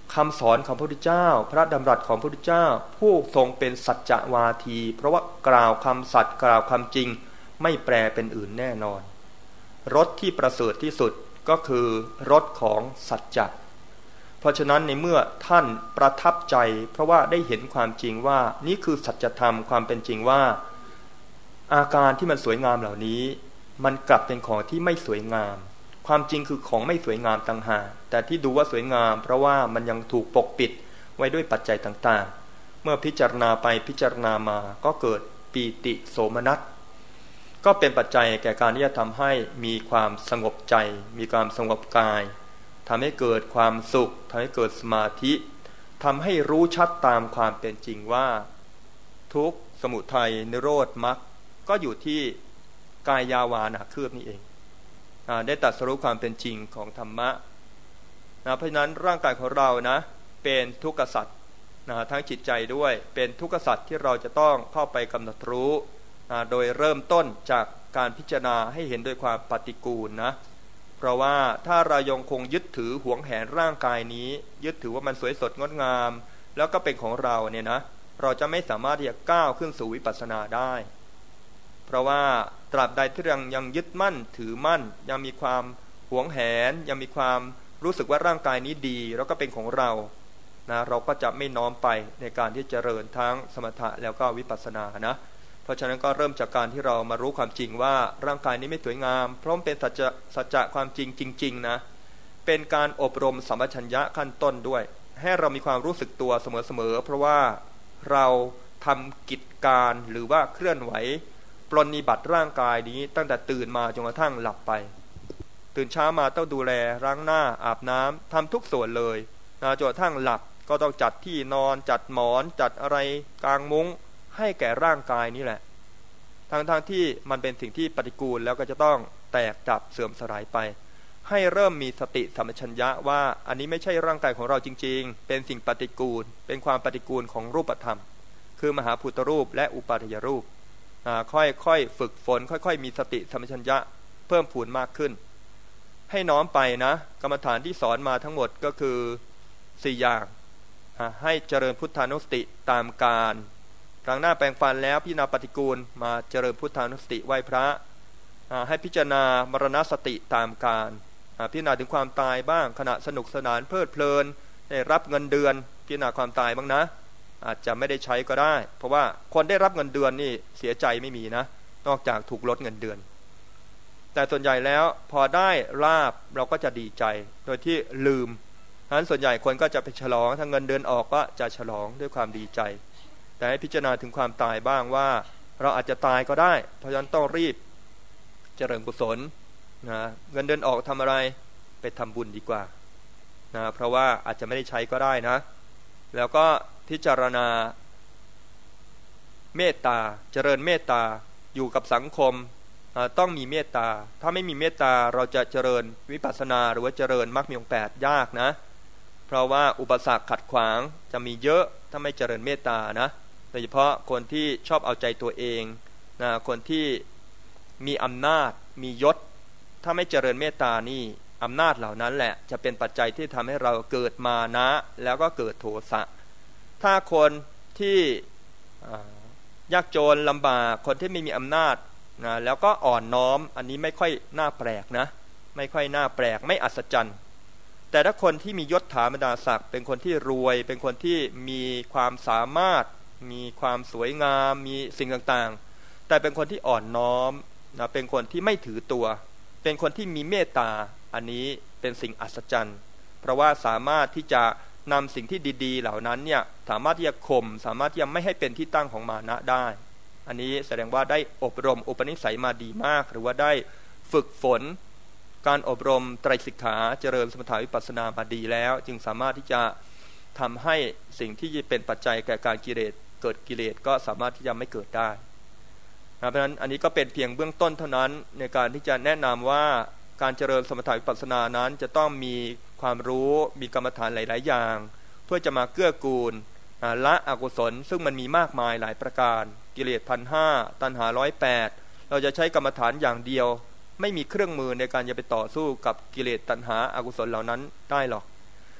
คำสอนของพระพุทธเจ้าพระดำรัสของพระพุทธเจ้าผู้ทรงเป็นสัจจวาทีเพราะว่ากล่าวคำสัตย์กล่าวคำจริงไม่แปลเป็นอื่นแน่นอนรสที่ประเสริฐที่สุดก็คือรสของสัจจะเพราะฉะนั้นในเมื่อท่านประทับใจเพราะว่าได้เห็นความจริงว่านี่คือสัจธรรมความเป็นจริงว่าอาการที่มันสวยงามเหล่านี้มันกลับเป็นของที่ไม่สวยงามความจริงคือของไม่สวยงามต่างหากแต่ที่ดูว่าสวยงามเพราะว่ามันยังถูกปกปิดไว้ด้วยปัจจัยต่างๆเมื่อพิจารณาไปพิจารณามาก็เกิดปีติโสมนัสก็เป็นปัจจัยแก่การที่จะทำให้มีความสงบใจมีความสงบกายทำให้เกิดความสุขทำให้เกิดสมาธิทำให้รู้ชัดตามความเป็นจริงว่าทุกข์สมุทัยนิโรธมรรคก็อยู่ที่กายาวานาคืบนี่เองได้ตรัสรู้ความเป็นจริงของธรรมะนะเพราะฉะนั้นร่างกายของเรานะเป็นทุกขสัตว์นะทั้งจิตใจด้วยเป็นทุกขสัตว์ที่เราจะต้องเข้าไปกำหนดรู้นะโดยเริ่มต้นจากการพิจารณาให้เห็นโดยความปฏิกูลนะเพราะว่าถ้าเรายังคงยึดถือหวงแหนร่างกายนี้ยึดถือว่ามันสวยสดงดงามแล้วก็เป็นของเราเนี่ยนะเราจะไม่สามารถที่จะก้าวขึ้นสู่วิปัสสนาได้เพราะว่าตราบใดที่ยังยังยึดมั่นถือมั่นยังมีความหวงแหนยังมีความรู้สึกว่าร่างกายนี้ดีแล้วก็เป็นของเรานะเราก็จะไม่น้อมไปในการที่จะเจริญทั้งสมถะแล้วก็วิปัสสนานะเพราะฉะนั้นก็เริ่มจากการที่เรามารู้ความจริงว่าร่างกายนี้ไม่สวยงามเพราะเป็นสัจจะสัจจะความจริงจริงๆนะเป็นการอบรมสัมปชัญญะขั้นต้นด้วยให้เรามีความรู้สึกตัวเสมอๆเพราะว่าเราทำกิจการหรือว่าเคลื่อนไหวปรนนิบัติร่างกายนี้ตั้งแต่ตื่นมาจนกระทั่งหลับไปตื่นเช้ามาต้องดูแลล้างหน้าอาบน้ำทำทุกส่วนเลยนะจนกระทั่งหลับก็ต้องจัดที่นอนจัดหมอนจัดอะไรกางมุ้งให้แก่ร่างกายนี้แหละทั้งๆ ท, ที่มันเป็นสิ่งที่ปฏิกูลแล้วก็จะต้องแตกดับเสื่อมสลายไปให้เริ่มมีสติสัมปชัญญะว่าอันนี้ไม่ใช่ร่างกายของเราจริงๆเป็นสิ่งปฏิกูลเป็นความปฏิกูลของรูปธรรมคือมหาภูตรูปและอุปาทายรูปค่อยๆฝึกฝนค่อยๆมีสติสัมปชัญญะเพิ่มพูนมากขึ้นให้น้อมไปนะกรรมฐานที่สอนมาทั้งหมดก็คือสี่อย่างให้เจริญพุทธานุสติตามการล้างหน้าแปรงฟันแล้วพิจารณาปฏิกูลมาเจริญพุทธานุสติไหว้พระให้พิจารณามรณสติตามการพิจารณาถึงความตายบ้างขณะสนุกสนานเพลิดเพลินได้รับเงินเดือนพิจารณาความตายบ้างนะอาจจะไม่ได้ใช้ก็ได้เพราะว่าคนได้รับเงินเดือนนี่เสียใจไม่มีนะนอกจากถูกลดเงินเดือนแต่ส่วนใหญ่แล้วพอได้ลาภเราก็จะดีใจโดยที่ลืมฉะนั้นส่วนใหญ่คนก็จะไปฉลองถ้าเงินเดือนออกก็จะฉลองด้วยความดีใจแต่ให้พิจารณาถึงความตายบ้างว่าเราอาจจะตายก็ได้เพราะฉะนั้นต้องรีบเจริญกุศลนะเงินเดือนออกทำอะไรไปทำบุญดีกว่านะเพราะว่าอาจจะไม่ได้ใช้ก็ได้นะแล้วก็พิจารณาเมตตาเจริญเมตตาอยู่กับสังคมต้องมีเมตตาถ้าไม่มีเมตตาเราจะเจริญวิปัสสนาหรือว่าเจริญมรรคมีองค์แปดยากนะเพราะว่าอุปสรรคขัดขวางจะมีเยอะถ้าไม่เจริญเมตตานะโดยเฉพาะคนที่ชอบเอาใจตัวเองนะคนที่มีอำนาจมียศถ้าไม่เจริญเมตตานี่อำนาจเหล่านั้นแหละจะเป็นปัจจัยที่ทำให้เราเกิดมานะแล้วก็เกิดโทสะถ้าคนที่ยากจนลำบากคนที่ไม่มีอำนาจนะแล้วก็อ่อนน้อมอันนี้ไม่ค่อยน่าแปลกนะไม่ค่อยน่าแปลกไม่อัศจรรย์แต่ถ้าคนที่มียศถาบรรดาศักดิ์เป็นคนที่รวยเป็นคนที่มีความสามารถมีความสวยงามมีสิ่งต่างๆแต่เป็นคนที่อ่อนน้อมนะเป็นคนที่ไม่ถือตัวเป็นคนที่มีเมตตาอันนี้เป็นสิ่งอัศจรรย์เพราะว่าสามารถที่จะนำสิ่งที่ดีๆเหล่านั้นเนี่ยสามารถที่จะข่มสามารถที่จะไม่ให้เป็นที่ตั้งของมานะได้อันนี้แสดงว่าได้อบรมอุปนิสัยมาดีมากหรือว่าได้ฝึกฝนการอบรมไตรสิกขาเจริญสมถะวิปัสสนามาดีแล้วจึงสามารถที่จะทำให้สิ่งที่เป็นปัจจัยแก่การกิเลสเกิดกิเลสก็สามารถที่จะไม่เกิดได้เพราะฉะนั้นอันนี้ก็เป็นเพียงเบื้องต้นเท่านั้นในการที่จะแนะนำว่าการเจริญสมถะวิปัสสนานั้นจะต้องมีความรู้มีกรรมฐานหลายๆอย่างเพื่อจะมาเกื้อกูลละอกุศลซึ่งมันมีมากมายหลายประการกิเลสพันห้าตัณหาร้อยแปดเราจะใช้กรรมฐานอย่างเดียวไม่มีเครื่องมือในการจะไปต่อสู้กับกิเลสตัณหาอกุศลเหล่านั้นได้หรอก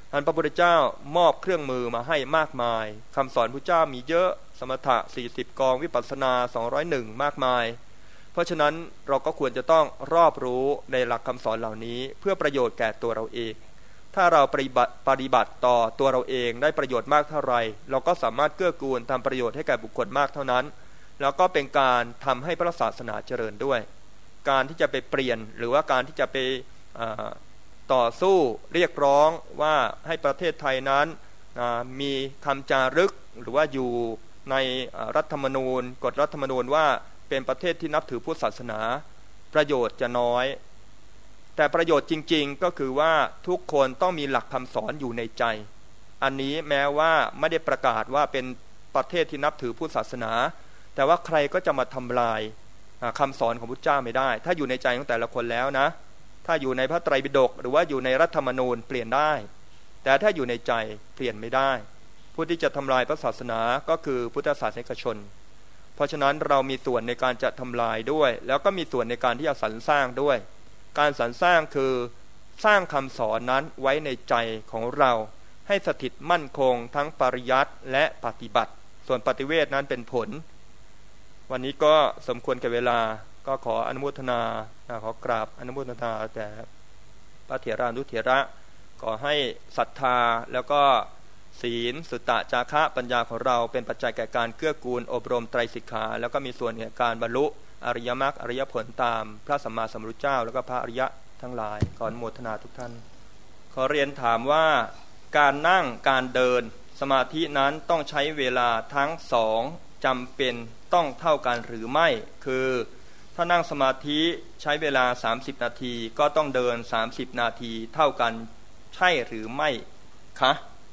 อันพระพุทธเจ้ามอบเครื่องมือมาให้มากมายคำสอนพระเจ้ามีเยอะสมถะสี่สิบกองวิปัสสนาสองร้อยเอ็ดมากมายเพราะฉะนั้นเราก็ควรจะต้องรอบรู้ในหลักคำสอนเหล่านี้เพื่อประโยชน์แก่ตัวเราเองถ้าเราปฏิบัติปฏิบัติต่อตัวเราเองได้ประโยชน์มากเท่าไรเราก็สามารถเกื้อกูลทำประโยชน์ให้แก่บุคคลมากเท่านั้นแล้วก็เป็นการทำให้พระศาสนาเจริญด้วยการที่จะไปเปลี่ยนหรือว่าการที่จะไปต่อสู้เรียกร้องว่าให้ประเทศไทยนั้นมีคำจารึกหรือว่าอยู่ในรัฐธรรมนูญกฎรัฐธรรมนูญว่าเป็นประเทศที่นับถือพุทธศาสนาประโยชน์จะน้อยแต่ประโยชน์จริงๆก็คือว่าทุกคนต้องมีหลักคำสอนอยู่ในใจอันนี้แม้ว่าไม่ได้ประกาศว่าเป็นประเทศที่นับถือพุทธศาสนาแต่ว่าใครก็จะมาทำลายคำสอนของพุทธเจ้าไม่ได้ถ้าอยู่ในใจของแต่ละคนแล้วนะถ้าอยู่ในพระไตรปิฎกหรือว่าอยู่ในรัฐธรรมนูญเปลี่ยนได้แต่ถ้าอยู่ในใจเปลี่ยนไม่ได้ผู้ที่จะทำลายพระศาสนาก็คือพุทธศาสนิกชนเพราะฉะนั้นเรามีส่วนในการจะทำลายด้วยแล้วก็มีส่วนในการที่จะสรรสร้างด้วยการสรรสร้างคือสร้างคำสอนนั้นไว้ในใจของเราให้สถิตมั่นคงทั้งปริยัติและปฏิบัติส่วนปฏิเวทนั้นเป็นผลวันนี้ก็สมควรแก่เวลาก็ขออนุโมทนาขอกราบอนุโมทนาแต่พระเถรานุเถระขอให้ศรัทธาแล้วก็ศีลสุตตะจาคะปัญญาของเราเป็นปัจจัยแก่การเกื้อกูลอบรมไตรสิกขาแล้วก็มีส่วนในการบรรลุอริยมรรคอริยผลตามพระสัมมาสัมพุทธเจ้าแล้วก็พระอริยะทั้งหลายขออนุโมทนาทุกท่านขอเรียนถามว่าการนั่งการเดินสมาธินั้นต้องใช้เวลาทั้งสองจำเป็นต้องเท่ากันหรือไม่คือถ้านั่งสมาธิใช้เวลาสามสิบนาทีก็ต้องเดินสามสิบนาทีเท่ากันใช่หรือไม่คะ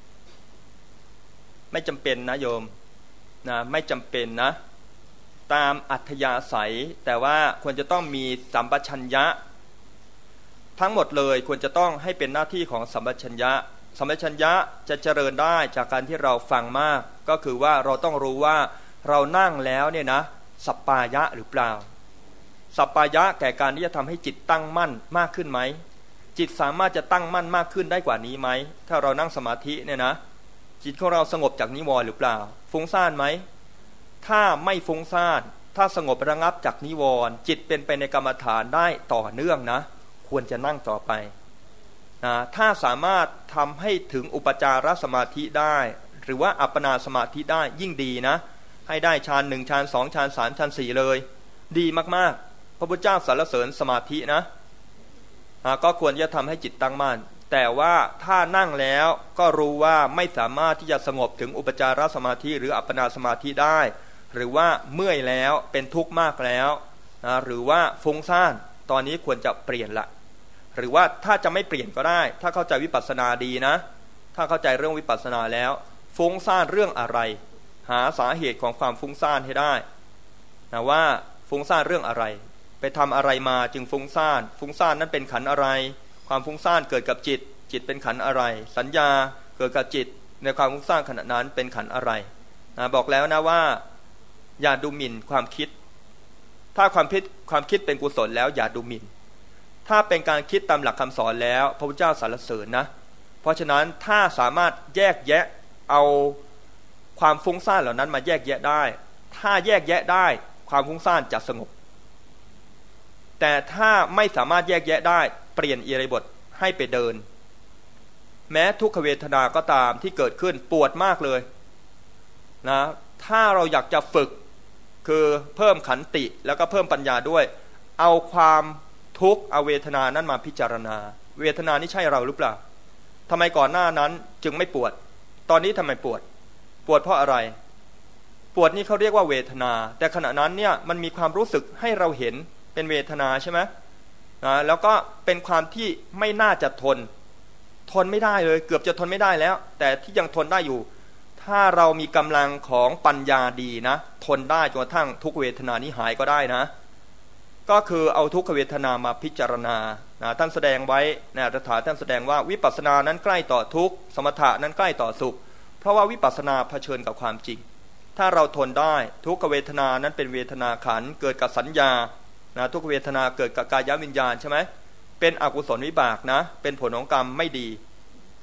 ไม่จำเป็นนะโยมนะไม่จำเป็นนะตามอัธยาศัยแต่ว่าควรจะต้องมีสัมปชัญญะทั้งหมดเลยควรจะต้องให้เป็นหน้าที่ของสัมปชัญญะสัมปชัญญะจะเจริญได้จากการที่เราฟังมากก็คือว่าเราต้องรู้ว่าเรานั่งแล้วเนี่ยนะสัปปายะหรือเปล่าสัปปายะแก่การที่จะทำให้จิตตั้งมั่นมากขึ้นไหมจิตสามารถจะตั้งมั่นมากขึ้นได้กว่านี้ไหมถ้าเรานั่งสมาธิเนี่ยนะจิตของเราสงบจากนิวรณ์หรือเปล่าฟุ้งซ่านไหมถ้าไม่ฟุ้งซ่านถ้าสงบระงับจากนิวรณ์จิตเป็นไปในกรรมฐานได้ต่อเนื่องนะควรจะนั่งต่อไปนะถ้าสามารถทำให้ถึงอุปจารสมาธิได้หรือว่าอัปปนาสมาธิได้ยิ่งดีนะให้ได้ฌานหนึ่งฌานสองฌานสามฌานสี่เลยดีมากๆพระพุทธเจ้าสรรเสริญสมาธินะก็ควรจะทำให้จิตตั้งมั่นแต่ว่าถ้านั่งแล้วก็รู้ว่าไม่สามารถที่จะสงบถึงอุปจารสมาธิหรืออัปปนาสมาธิได้หรือว่าเมื่อยแล้วเป็นทุกข์มากแล้วนะหรือว่าฟุ้งซ่านตอนนี้ควรจะเปลี่ยนละหรือว่าถ้าจะไม่เปลี่ยนก็ได้ถ้าเข้าใจวิปัสสนาดีนะถ้าเข้าใจเรื่องวิปัสสนาแล้วฟุ้งซ่านเรื่องอะไรหาสาเหตุของความฟุ้งซ่านให้ได้นะว่าฟุ้งซ่านเรื่องอะไรไปทำอะไรมาจึงฟุ้งซ่านฟุ้งซ่านนั้นเป็นขันธ์อะไรความฟุ้งซ่านเกิดกับจิตจิตเป็นขันธ์อะไรสัญญาเกิดกับจิตในความฟุ้งซ่านขณะนั้นเป็นขันธ์อะไรนะบอกแล้วนะว่าอย่าดูหมิ่นความคิดถ้าความคิดความคิดเป็นกุศลแล้วอย่าดูหมิ่นถ้าเป็นการคิดตามหลักคำสอนแล้วพระพุทธเจ้าสรรเสริญนะเพราะฉะนั้นถ้าสามารถแยกแยะเอาความฟุ้งซ่านเหล่านั้นมาแยกแยะได้ถ้าแยกแยะได้ความฟุ้งซ่านจะสงบแต่ถ้าไม่สามารถแยกแยะได้เปลี่ยนอิริยาบถให้ไปเดินแม้ทุกขเวทนาก็ตามที่เกิดขึ้นปวดมากเลยนะถ้าเราอยากจะฝึกคือเพิ่มขันติแล้วก็เพิ่มปัญญาด้วยเอาความทุกข์เอาเวทนานั้นมาพิจารณาเวทนานี้ใช่เราหรือเปล่าทำไมก่อนหน้านั้นจึงไม่ปวดตอนนี้ทำไมปวดปวดเพราะอะไรปวดนี่เขาเรียกว่าเวทนาแต่ขณะนั้นเนี่ยมันมีความรู้สึกให้เราเห็นเป็นเวทนาใช่ไหมนะแล้วก็เป็นความที่ไม่น่าจะทนทนไม่ได้เลยเกือบจะทนไม่ได้แล้วแต่ที่ยังทนได้อยู่ถ้าเรามีกำลังของปัญญาดีนะทนได้จนกระทั่งทุกเวทนานี้หายก็ได้นะก็คือเอาทุกขเวทนามาพิจารณานะท่านแสดงไว้ในอัตถกถาท่านแสดงว่าวิปัสสนานั้นใกล้ต่อทุกข์สมถะนั้นใกล้ต่อสุขเพราะว่าวิปัสสนาเผชิญกับความจริงถ้าเราทนได้ทุกขเวทนานั้นเป็นเวทนาขันธ์เกิดกับสัญญานะทุกเวทนาเกิดกับกายวิญญาณใช่ไหมเป็นอกุศลวิบากนะเป็นผลของกรรมไม่ดี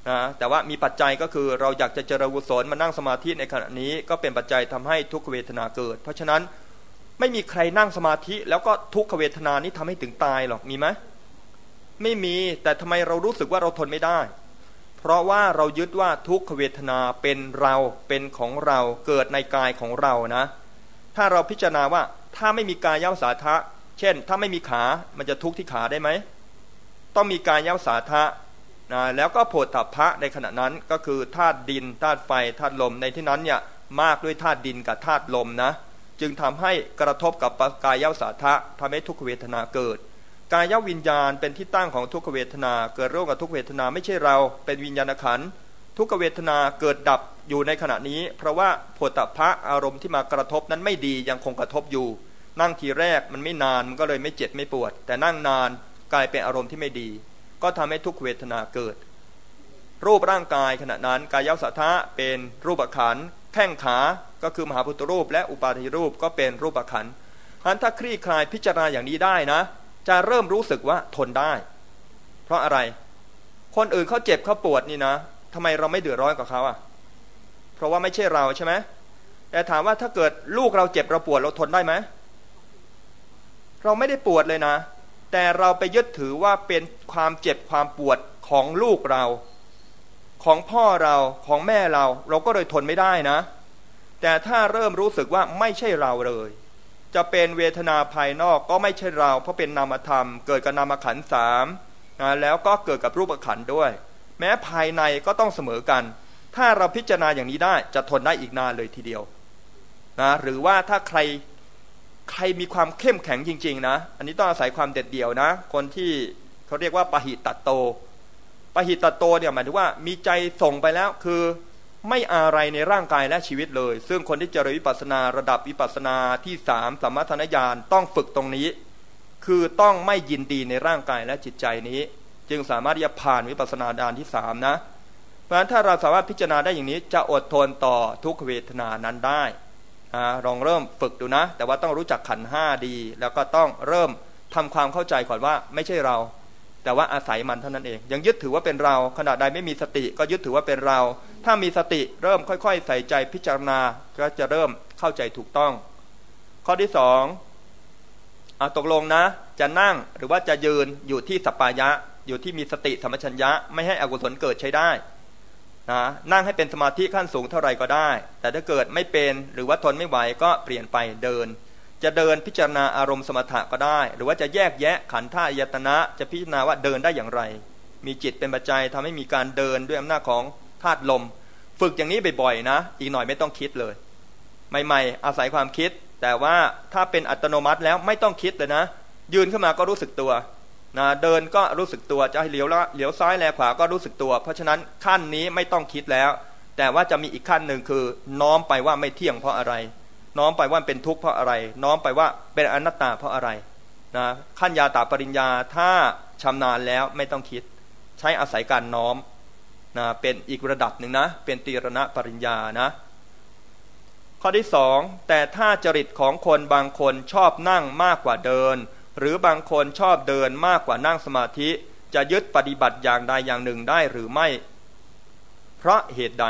นะแต่ว่ามีปัจจัยก็คือเราอยากจะเจริญกุศลมานั่งสมาธิในขณะนี้ก็เป็นปัจจัยทำให้ทุกขเวทนาเกิดเพราะฉะนั้นไม่มีใครนั่งสมาธิแล้วก็ทุกขเวทนานี้ทำให้ถึงตายหรอกมีไหมไม่มีแต่ทำไมเรารู้สึกว่าเราทนไม่ได้เพราะว่าเรายึดว่าทุกขเวทนาเป็นเราเป็นของเราเกิดในกายของเรานะถ้าเราพิจารณาว่าถ้าไม่มีกายยวสาทะเช่นถ้าไม่มีขามันจะทุกข์ที่ขาได้ไหมต้องมีกายยวสาทะนะแล้วก็โผฏฐัพพะในขณะนั้นก็คือธาตุดินธาตุไฟธาตุลมในที่นั้นเนี่ยมากด้วยธาตุดินกับธาตุลมนะจึงทำให้กระทบกับกายยวสาทะทำให้ทุกขเวทนาเกิดกายวิญญาณเป็นที่ตั้งของทุกขเวทนาเกิดร่วมกับทุกขเวทนาไม่ใช่เราเป็นวิญญาณขันธ์ทุกขเวทนาเกิดดับอยู่ในขณะนี้เพราะว่าโผฏฐัพพะอารมณ์ที่มากระทบนั้นไม่ดียังคงกระทบอยู่นั่งทีแรกมันไม่นานมันก็เลยไม่เจ็บไม่ปวดแต่นั่งนานกลายเป็นอารมณ์ที่ไม่ดีก็ทำให้ทุกขเวทนาเกิดรูปร่างกายขณะนั้นกายสัทธะเป็นรูปขันธ์แข้งขาก็คือมหาพุทธรูปและอุปาทิรูปก็เป็นรูปขันธ์ฉะนั้นถ้าคลี่คลายพิจารณาอย่างนี้ได้นะจะเริ่มรู้สึกว่าทนได้เพราะอะไรคนอื่นเขาเจ็บเขาปวดนี่นะทำไมเราไม่เดือดร้อนกับเขาอ่ะเพราะว่าไม่ใช่เราใช่ไหมแต่ถามว่าถ้าเกิดลูกเราเจ็บเราปวดเราทนได้ไหมเราไม่ได้ปวดเลยนะแต่เราไปยึดถือว่าเป็นความเจ็บความปวดของลูกเราของพ่อเราของแม่เราเราก็เลยทนไม่ได้นะแต่ถ้าเริ่มรู้สึกว่าไม่ใช่เราเลยจะเป็นเวทนาภายนอกก็ไม่ใช่เราเพราะเป็นนามธรรมเกิดกับนามขันธ์สามนะแล้วก็เกิดกับรูปขันธ์ด้วยแม้ภายในก็ต้องเสมอกันถ้าเราพิจารณาอย่างนี้ได้จะทนได้อีกนานเลยทีเดียวนะหรือว่าถ้าใครใครมีความเข้มแข็งจริงๆนะอันนี้ต้องอาศัยความเด็ดเดี่ยวนะคนที่เขาเรียกว่าปหิตัตโตปหิตัตโตเนี่ยหมายถึงว่ามีใจส่งไปแล้วคือไม่อะไรในร่างกายและชีวิตเลยซึ่งคนที่เจริญวิปัสสนาระดับวิปัสสนาที่สามสัมมาทานญาณต้องฝึกตรงนี้คือต้องไม่ยินดีในร่างกายและจิตใจนี้จึงสามารถที่จะผ่านวิปัสสนาญาณที่สามนะเพราะฉะนั้นถ้าเราสามารถพิจารณาได้อย่างนี้จะอดทนต่อทุกขเวทนานั้นได้ลองเริ่มฝึกดูนะแต่ว่าต้องรู้จักขันธ์ห้าดีแล้วก็ต้องเริ่มทำความเข้าใจก่อนว่าไม่ใช่เราแต่ว่าอาศัยมันเท่านั้นเองยังยึดถือว่าเป็นเราขณะใดไม่มีสติก็ยึดถือว่าเป็นเราถ้ามีสติเริ่มค่อยๆใส่ใจพิจารณาก็จะเริ่มเข้าใจถูกต้องข้อที่สองเอาตกลงนะจะนั่งหรือว่าจะยืนอยู่ที่สัปปายะอยู่ที่มีสติสัมปชัญญะไม่ให้อกุศลเกิดใช้ได้นะนั่งให้เป็นสมาธิขั้นสูงเท่าไรก็ได้แต่ถ้าเกิดไม่เป็นหรือว่าทนไม่ไหวก็เปลี่ยนไปเดินจะเดินพิจารณาอารมณ์สมถะก็ได้หรือว่าจะแยกแยะขันธ์ธาตุอายตนะจะพิจารณาว่าเดินได้อย่างไรมีจิตเป็นปัจจัยทำให้มีการเดินด้วยอำนาจของธาตุลมฝึกอย่างนี้บ่อยๆนะอีกหน่อยไม่ต้องคิดเลยใหม่ๆอาศัยความคิดแต่ว่าถ้าเป็นอัตโนมัติแล้วไม่ต้องคิดเลยนะยืนขึ้นมาก็รู้สึกตัวนะเดินก็รู้สึกตัวจะให้เลี้ยวละเลี้ยวซ้ายแลขวาก็รู้สึกตัวเพราะฉะนั้นขั้นนี้ไม่ต้องคิดแล้วแต่ว่าจะมีอีกขั้นหนึ่งคือน้อมไปว่าไม่เที่ยงเพราะอะไรน้อมไปว่าเป็นทุกข์เพราะอะไรน้อมไปว่าเป็นอนัตตาเพราะอะไรนะขั้นยาตาปริญญาถ้าชำนาญแล้วไม่ต้องคิดใช้อาศัยการน้อมนะเป็นอีกระดับหนึ่งนะเป็นตีรณปริญญานะข้อที่สองแต่ถ้าจริตของคนบางคนชอบนั่งมากกว่าเดินหรือบางคนชอบเดินมากกว่านั่งสมาธิจะยึดปฏิบัติอย่างใดอย่างหนึ่งได้หรือไม่เพราะเหตุใด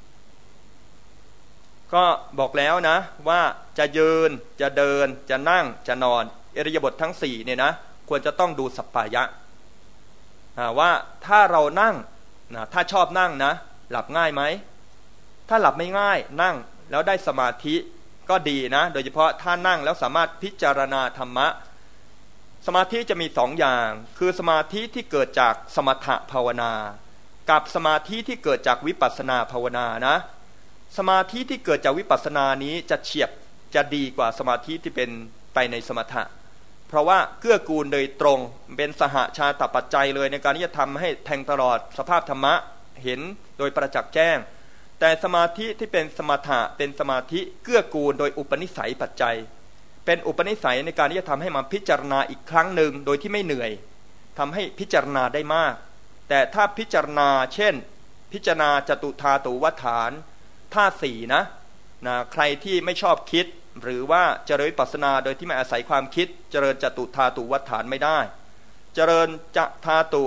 ก็บอกแล้วนะว่าจะยืนจะเดินจะนั่งจะนอนอิริยาบถทั้งสี่เนี่ยนะควรจะต้องดูสัปปายะว่าถ้าเรานั่งนะถ้าชอบนั่งนะหลับง่ายไหมถ้าหลับไม่ง่ายนั่งแล้วได้สมาธิก็ดีนะโดยเฉพาะถ้านั่งแล้วสามารถพิจารณาธรรมะสมาธิจะมีสองอย่างคือสมาธิที่เกิดจากสมถภาวนากับสมาธิที่เกิดจากวิปัสสนาภาวนานะสมาธิที่เกิดจากวิปัสสนานี้จะเฉียบจะดีกว่าสมาธิที่เป็นไปในสมถะเพราะว่าเกื้อกูลโดยตรงเป็นสหชาตปัจจัยเลยในการที่จะทำให้แทงตลอดสภาพธรรมะเห็นโดยประจักษ์แจ้งแต่สมาธิที่เป็นสมถะเป็นสมาธิเกื้อกูลโดยอุปนิสัยปัจจัยเป็นอุปนิสัยในการที่จะทำให้มาพิจารณาอีกครั้งหนึ่งโดยที่ไม่เหนื่อยทำให้พิจารณาได้มากแต่ถ้าพิจารณาเช่นพิจารณาจตุธาตุวัฏฐานธาตุสี่นะนะใครที่ไม่ชอบคิดหรือว่าเจริญวิปัสสนาโดยที่ไม่อาศัยความคิดเจริญจตุธาตุวัฏฐานไม่ได้เจริญจธาตุ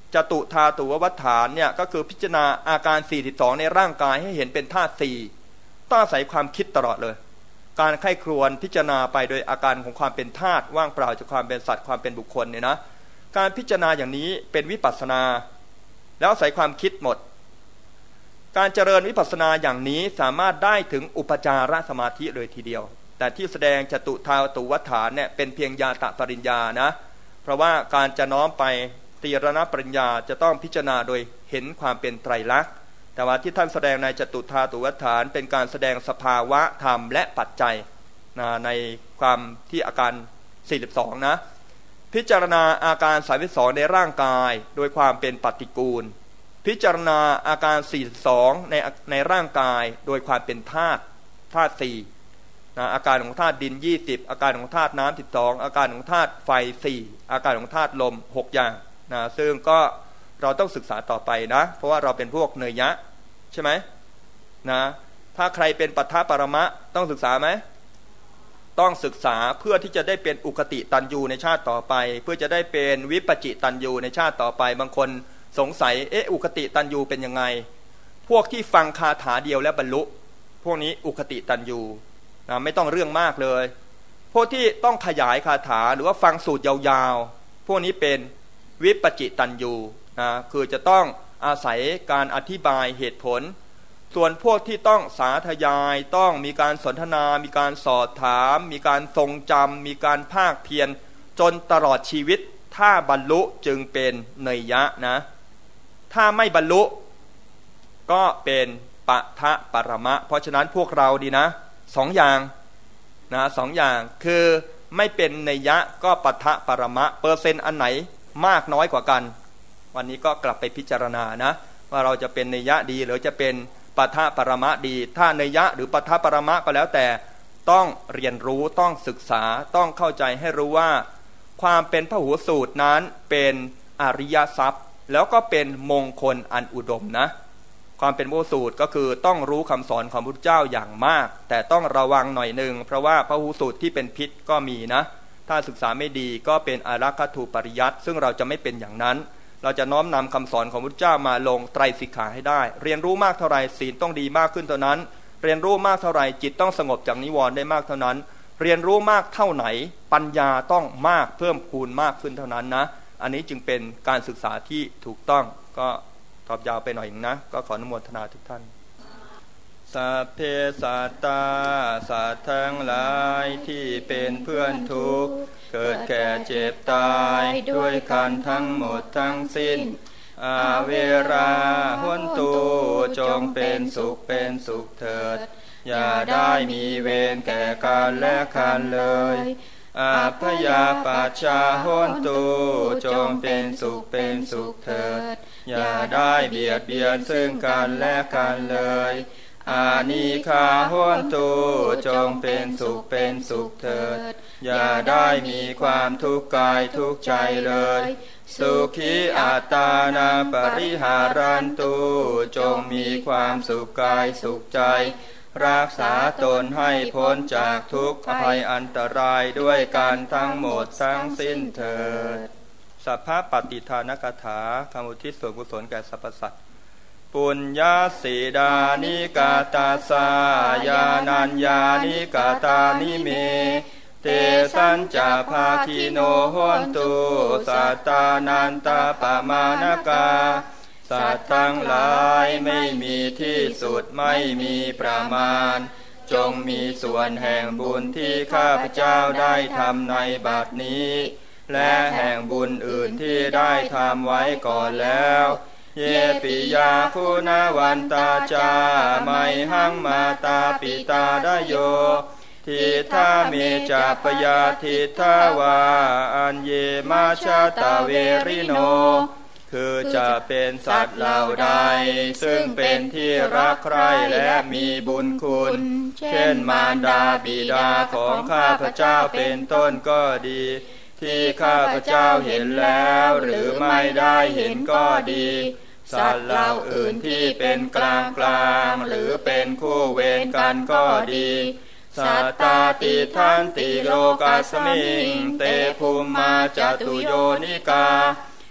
จตุธาตุวัฏฐานเนี่ยก็คือพิจารณาอาการสี่สิบสองในร่างกายให้เห็นเป็นธาตุสี่ต้องอาศัยความคิดตลอดเลยการไข้ครวญพิจารณาไปโดยอาการของความเป็นธาตุว่างเปล่าจากความเป็นสัตว์ความเป็นบุคคลเนี่ยนะการพิจารณาอย่างนี้เป็นวิปัสสนาแล้วอาศัยความคิดหมดการเจริญวิปัสสนาอย่างนี้สามารถได้ถึงอุปจารสมาธิเลยทีเดียวแต่ที่แสดงจตุธาตุวัฏฐานเนี่ยเป็นเพียงญาตปริญญานะเพราะว่าการจะน้อมไปตีรณปริญญาจะต้องพิจารณาโดยเห็นความเป็นไตรลักษณ์แต่ว่าที่ท่านแสดงในจตุธาตุวัฏฐานเป็นการแสดงสภาวะธรรมและปัจจัยนะในความที่อาการสี่สิบสองนะพิจารณาอาการสามสิบสองในร่างกายโดยความเป็นปฏิกูลพิจารณาอาการสี่สิบสองในในร่างกายโดยความเป็นธาตุธาตุสี่นะอาการของธาตุดินยี่สิบอาการของธาตุน้ำสิบสองอาการของธาตุไฟสี่อาการของธาตุลมหกอย่างนะซึ่งก็เราต้องศึกษาต่อไปนะเพราะว่าเราเป็นพวกเนยยะใช่ไหมนะถ้าใครเป็นปัฏฐปรมะต้องศึกษาไหมต้องศึกษาเพื่อที่จะได้เป็นอุคติตันยูในชาติต่อไปเพื่อจะได้เป็นวิปจิตันยูในชาติต่อไปบางคนสงสัยเอ๊ะอุคติตันยูเป็นยังไงพวกที่ฟังคาถาเดียวแล้วบรรลุพวกนี้อุคติตันยูนะไม่ต้องเรื่องมากเลยพวกที่ต้องขยายคาถาหรือว่าฟังสูตรยาวๆพวกนี้เป็นวิปจิตันยูนะคือจะต้องอาศัยการอธิบายเหตุผลส่วนพวกที่ต้องสาธยายต้องมีการสนทนามีการสอบถามมีการทรงจำมีการภาคเพียรจนตลอดชีวิตถ้าบรรลุจึงเป็นเนยยะนะถ้าไม่บรรลุก็เป็นปะทะปรมะเพราะฉะนั้นพวกเราดีนะสองอย่างนะสองอย่างคือไม่เป็นเนยยะก็ปะทะปรมะเปอร์เซ็นต์อันไหนมากน้อยกว่ากันวันนี้ก็กลับไปพิจารณานะว่าเราจะเป็นเนยยะดีหรือจะเป็นปะทะปรมะดีถ้าเนยยะหรือปะทะปรมะก็แล้วแต่ต้องเรียนรู้ต้องศึกษาต้องเข้าใจให้รู้ว่าความเป็นพหูสูตรนั้นเป็นอริยทรัพย์แล้วก็เป็นมงคลอันอุดมนะความเป็นพหูสูตรก็คือต้องรู้คำสอนของพระพุทธเจ้าอย่างมากแต่ต้องระวังหน่อยนึงเพราะว่าพหูสูตรที่เป็นพิษก็มีนะถ้าศึกษาไม่ดีก็เป็นอารักขทูปริยัติซึ่งเราจะไม่เป็นอย่างนั้นเราจะน้อมนำคำสอนของพระพุทธเจ้ามาลงไตรสิกขาให้ได้เรียนรู้มากเท่าไรศีลต้องดีมากขึ้นเท่านั้นเรียนรู้มากเท่าไรจิตต้องสงบจากนิวรณ์ได้มากเท่านั้นเรียนรู้มากเท่าไหนปัญญาต้องมากเพิ่มพูนมากขึ้นเท่านั้นนะอันนี้จึงเป็นการศึกษาที่ถูกต้องก็ตอบยาวไปหน่อยนะก็ขออนุโมทนาทุกท่านสัพเพสัตตาสัตว์ทั้งหลายที่เป็นเพื่อนทุกข์เกิดแก่เจ็บตายด้วยกันทั้งหมดทั้งสิ้นอาเวราหุนตุจงเป็นสุขเป็นสุขเถิดอย่าได้มีเวรแก่กันและกันเลยอาพยาปัชชาหุนตุจงเป็นสุขเป็นสุขเถิดอย่าได้เบียดเบียนซึ่งกันและกันเลยอานิคาหุนตุจงเป็นสุขเป็นสุขเถิดอย่าได้มีความทุกข์กายทุกข์ใจเลยสุขีอัตตานาปริหารันตุจงมีความสุขกายสุขใจรักษาตนให้พ้นจากทุกข์ภัยอันตรายด้วยกันทั้งหมดทั้งสิ้นเถิดสัพพะปฏิทานกถาคำอุทิศส่วนกุศลแก่สรรพสัตว์ปุญญาสีดานิกาตาสายานัญญานิกาตานิเมเตสัญจาภาคิโนโหนตุสัตตานันตาปมานกาสัตว์ทั้งหลายไม่มีที่สุดไม่มีประมาณจงมีส่วนแห่งบุญที่ข้าพเจ้าได้ทำในบัดนี้และแห่งบุญอื่นที่ได้ทำไว้ก่อนแล้วเยปิยาคุณวันตาจาไมหังมาตาปิตาดโยทิทาเมจาปยาทิทาวาอันเยมาชาตาเวริโนคือจะเป็นสัตว์เหล่าใดซึ่งเป็นที่รักใคร่และมีบุญคุณเช่นมารดาบิดาของข้าพเจ้าเป็นต้นก็ดีที่ข้าพเจ้าเห็นแล้วหรือไม่ได้เห็นก็ดีสัตว์เหล่าอื่นที่เป็นกลางกลางหรือเป็นคู่เวรกันก็ดีสัตตาติทันติโลกัสมิงเตภูมิมาจตุโยนิกา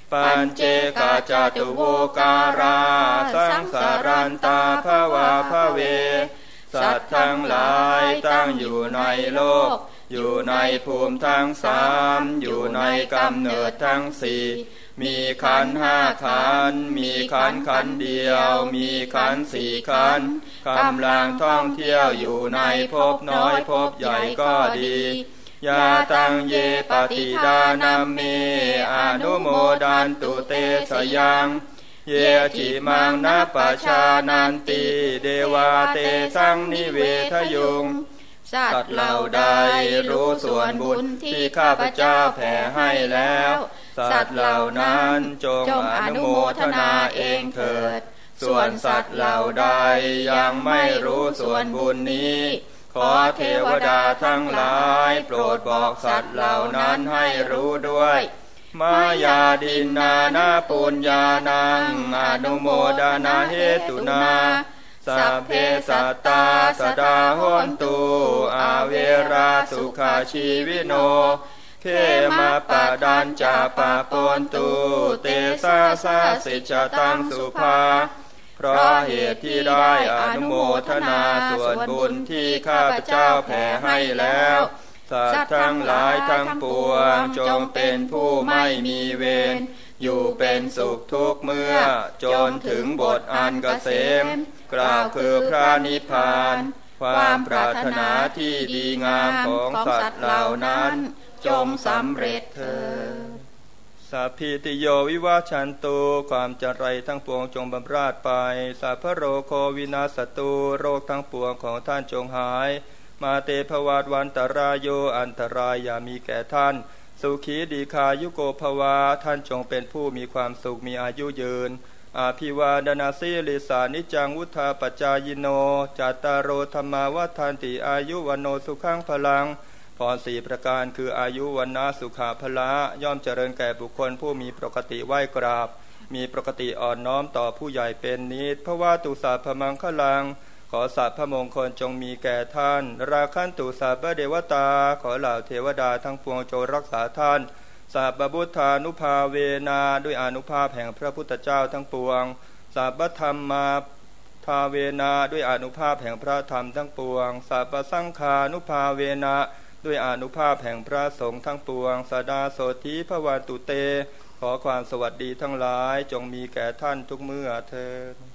ปัญเจกาจตุโวการาสังสารันตาภวาภเวสัตว์ทั้งหลายตั้งอยู่ในโลกอยู่ในภูมิทั้งสามอยู่ในกำเนิดทั้งสี่มีขันธ์ห้าขันธ์มีขันธ์ขันธ์เดียวมีขันธ์สี่ขันธ์กำลังท่องเที่ยวอยู่ในภพน้อยภพใหญ่ก็ดียาตังเยปฏิดานัมเมอนุโมดันตุเตสยังเยจิมังนัปปชานันติเดวาเตสังนิเวทยุงสัตว์เหล่าใดรู้ส่วนบุญที่ข้าพเจ้าแผ่ให้แล้วสัตว์เหล่านั้นจงอนุโมทนาเองเถิดส่วนสัตว์เหล่าใดยังไม่รู้ส่วนบุญนี้ขอเทวดาทั้งหลายโปรดบอกสัตว์เหล่านั้นให้รู้ด้วยมายาดินนานาปุญญานังอนุโมดานาเหตุนาสัพเพสัตตาสดาโหนตุอาเวราสุขาชีวิโนเขมาปะดันจาปะปนตุเตสาสาสิจตังสุภาเพราะเหตุที่ได้อนุโมทนาส่วนบุญที่ข้าพเจ้าแผ่ให้แล้วสัตว์ทั้งหลายทั้งปวงจงเป็นผู้ไม่มีเวรอยู่เป็นสุขทุกเมื่อจนถึงบทอันเกษมกล่าวคือพระนิพพานความปรารถนาที่ดีงามของสัตว์เหล่านั้นจงสำเร็จเถิดสัพพิติโยวิวาชันตุความจันไรทั้งปวงจงบำราดไปสัพพโรโควินาสตุโรคทั้งปวงของท่านจงหายมาเตภวัตวันตรายโยอันตรายอย่ามีแก่ท่านสุขีดีคายุโกภวาท่านจงเป็นผู้มีความสุขมีอายุยืนอาภิวาดนาสีลิสานิจังวุธาปัจจายโนจัตตารโอธรรมาวัฏันติอายุวันโนสุขังพลังพรสี่ประการคืออายุวันนาสุขาภละย่อมเจริญแก่บุคคลผู้มีปกติไหว้กราบมีปกติอ่อนน้อมต่อผู้ใหญ่เป็นนิจเพราะว่าตุสาพมังคลังขอสัพพมงคลจงมีแก่ท่านราคันตุสัพพเดวตาขอเหล่าเทวดาทั้งปวงจงรักษาท่านสัพพบุทธานุภาเวนาด้วยอานุภาพแห่งพระพุทธเจ้าทั้งปวงสัพพธรรมมาทาเวนาด้วยอานุภาพแห่งพระธรรมทั้งปวงสัพพสังฆานุภาเวนะด้วยอานุภาพแห่งพระสงฆ์ทั้งปวงสดาโสธีภวันตุเตขอความสวัสดีทั้งหลายจงมีแก่ท่านทุกเมื่อเทอญ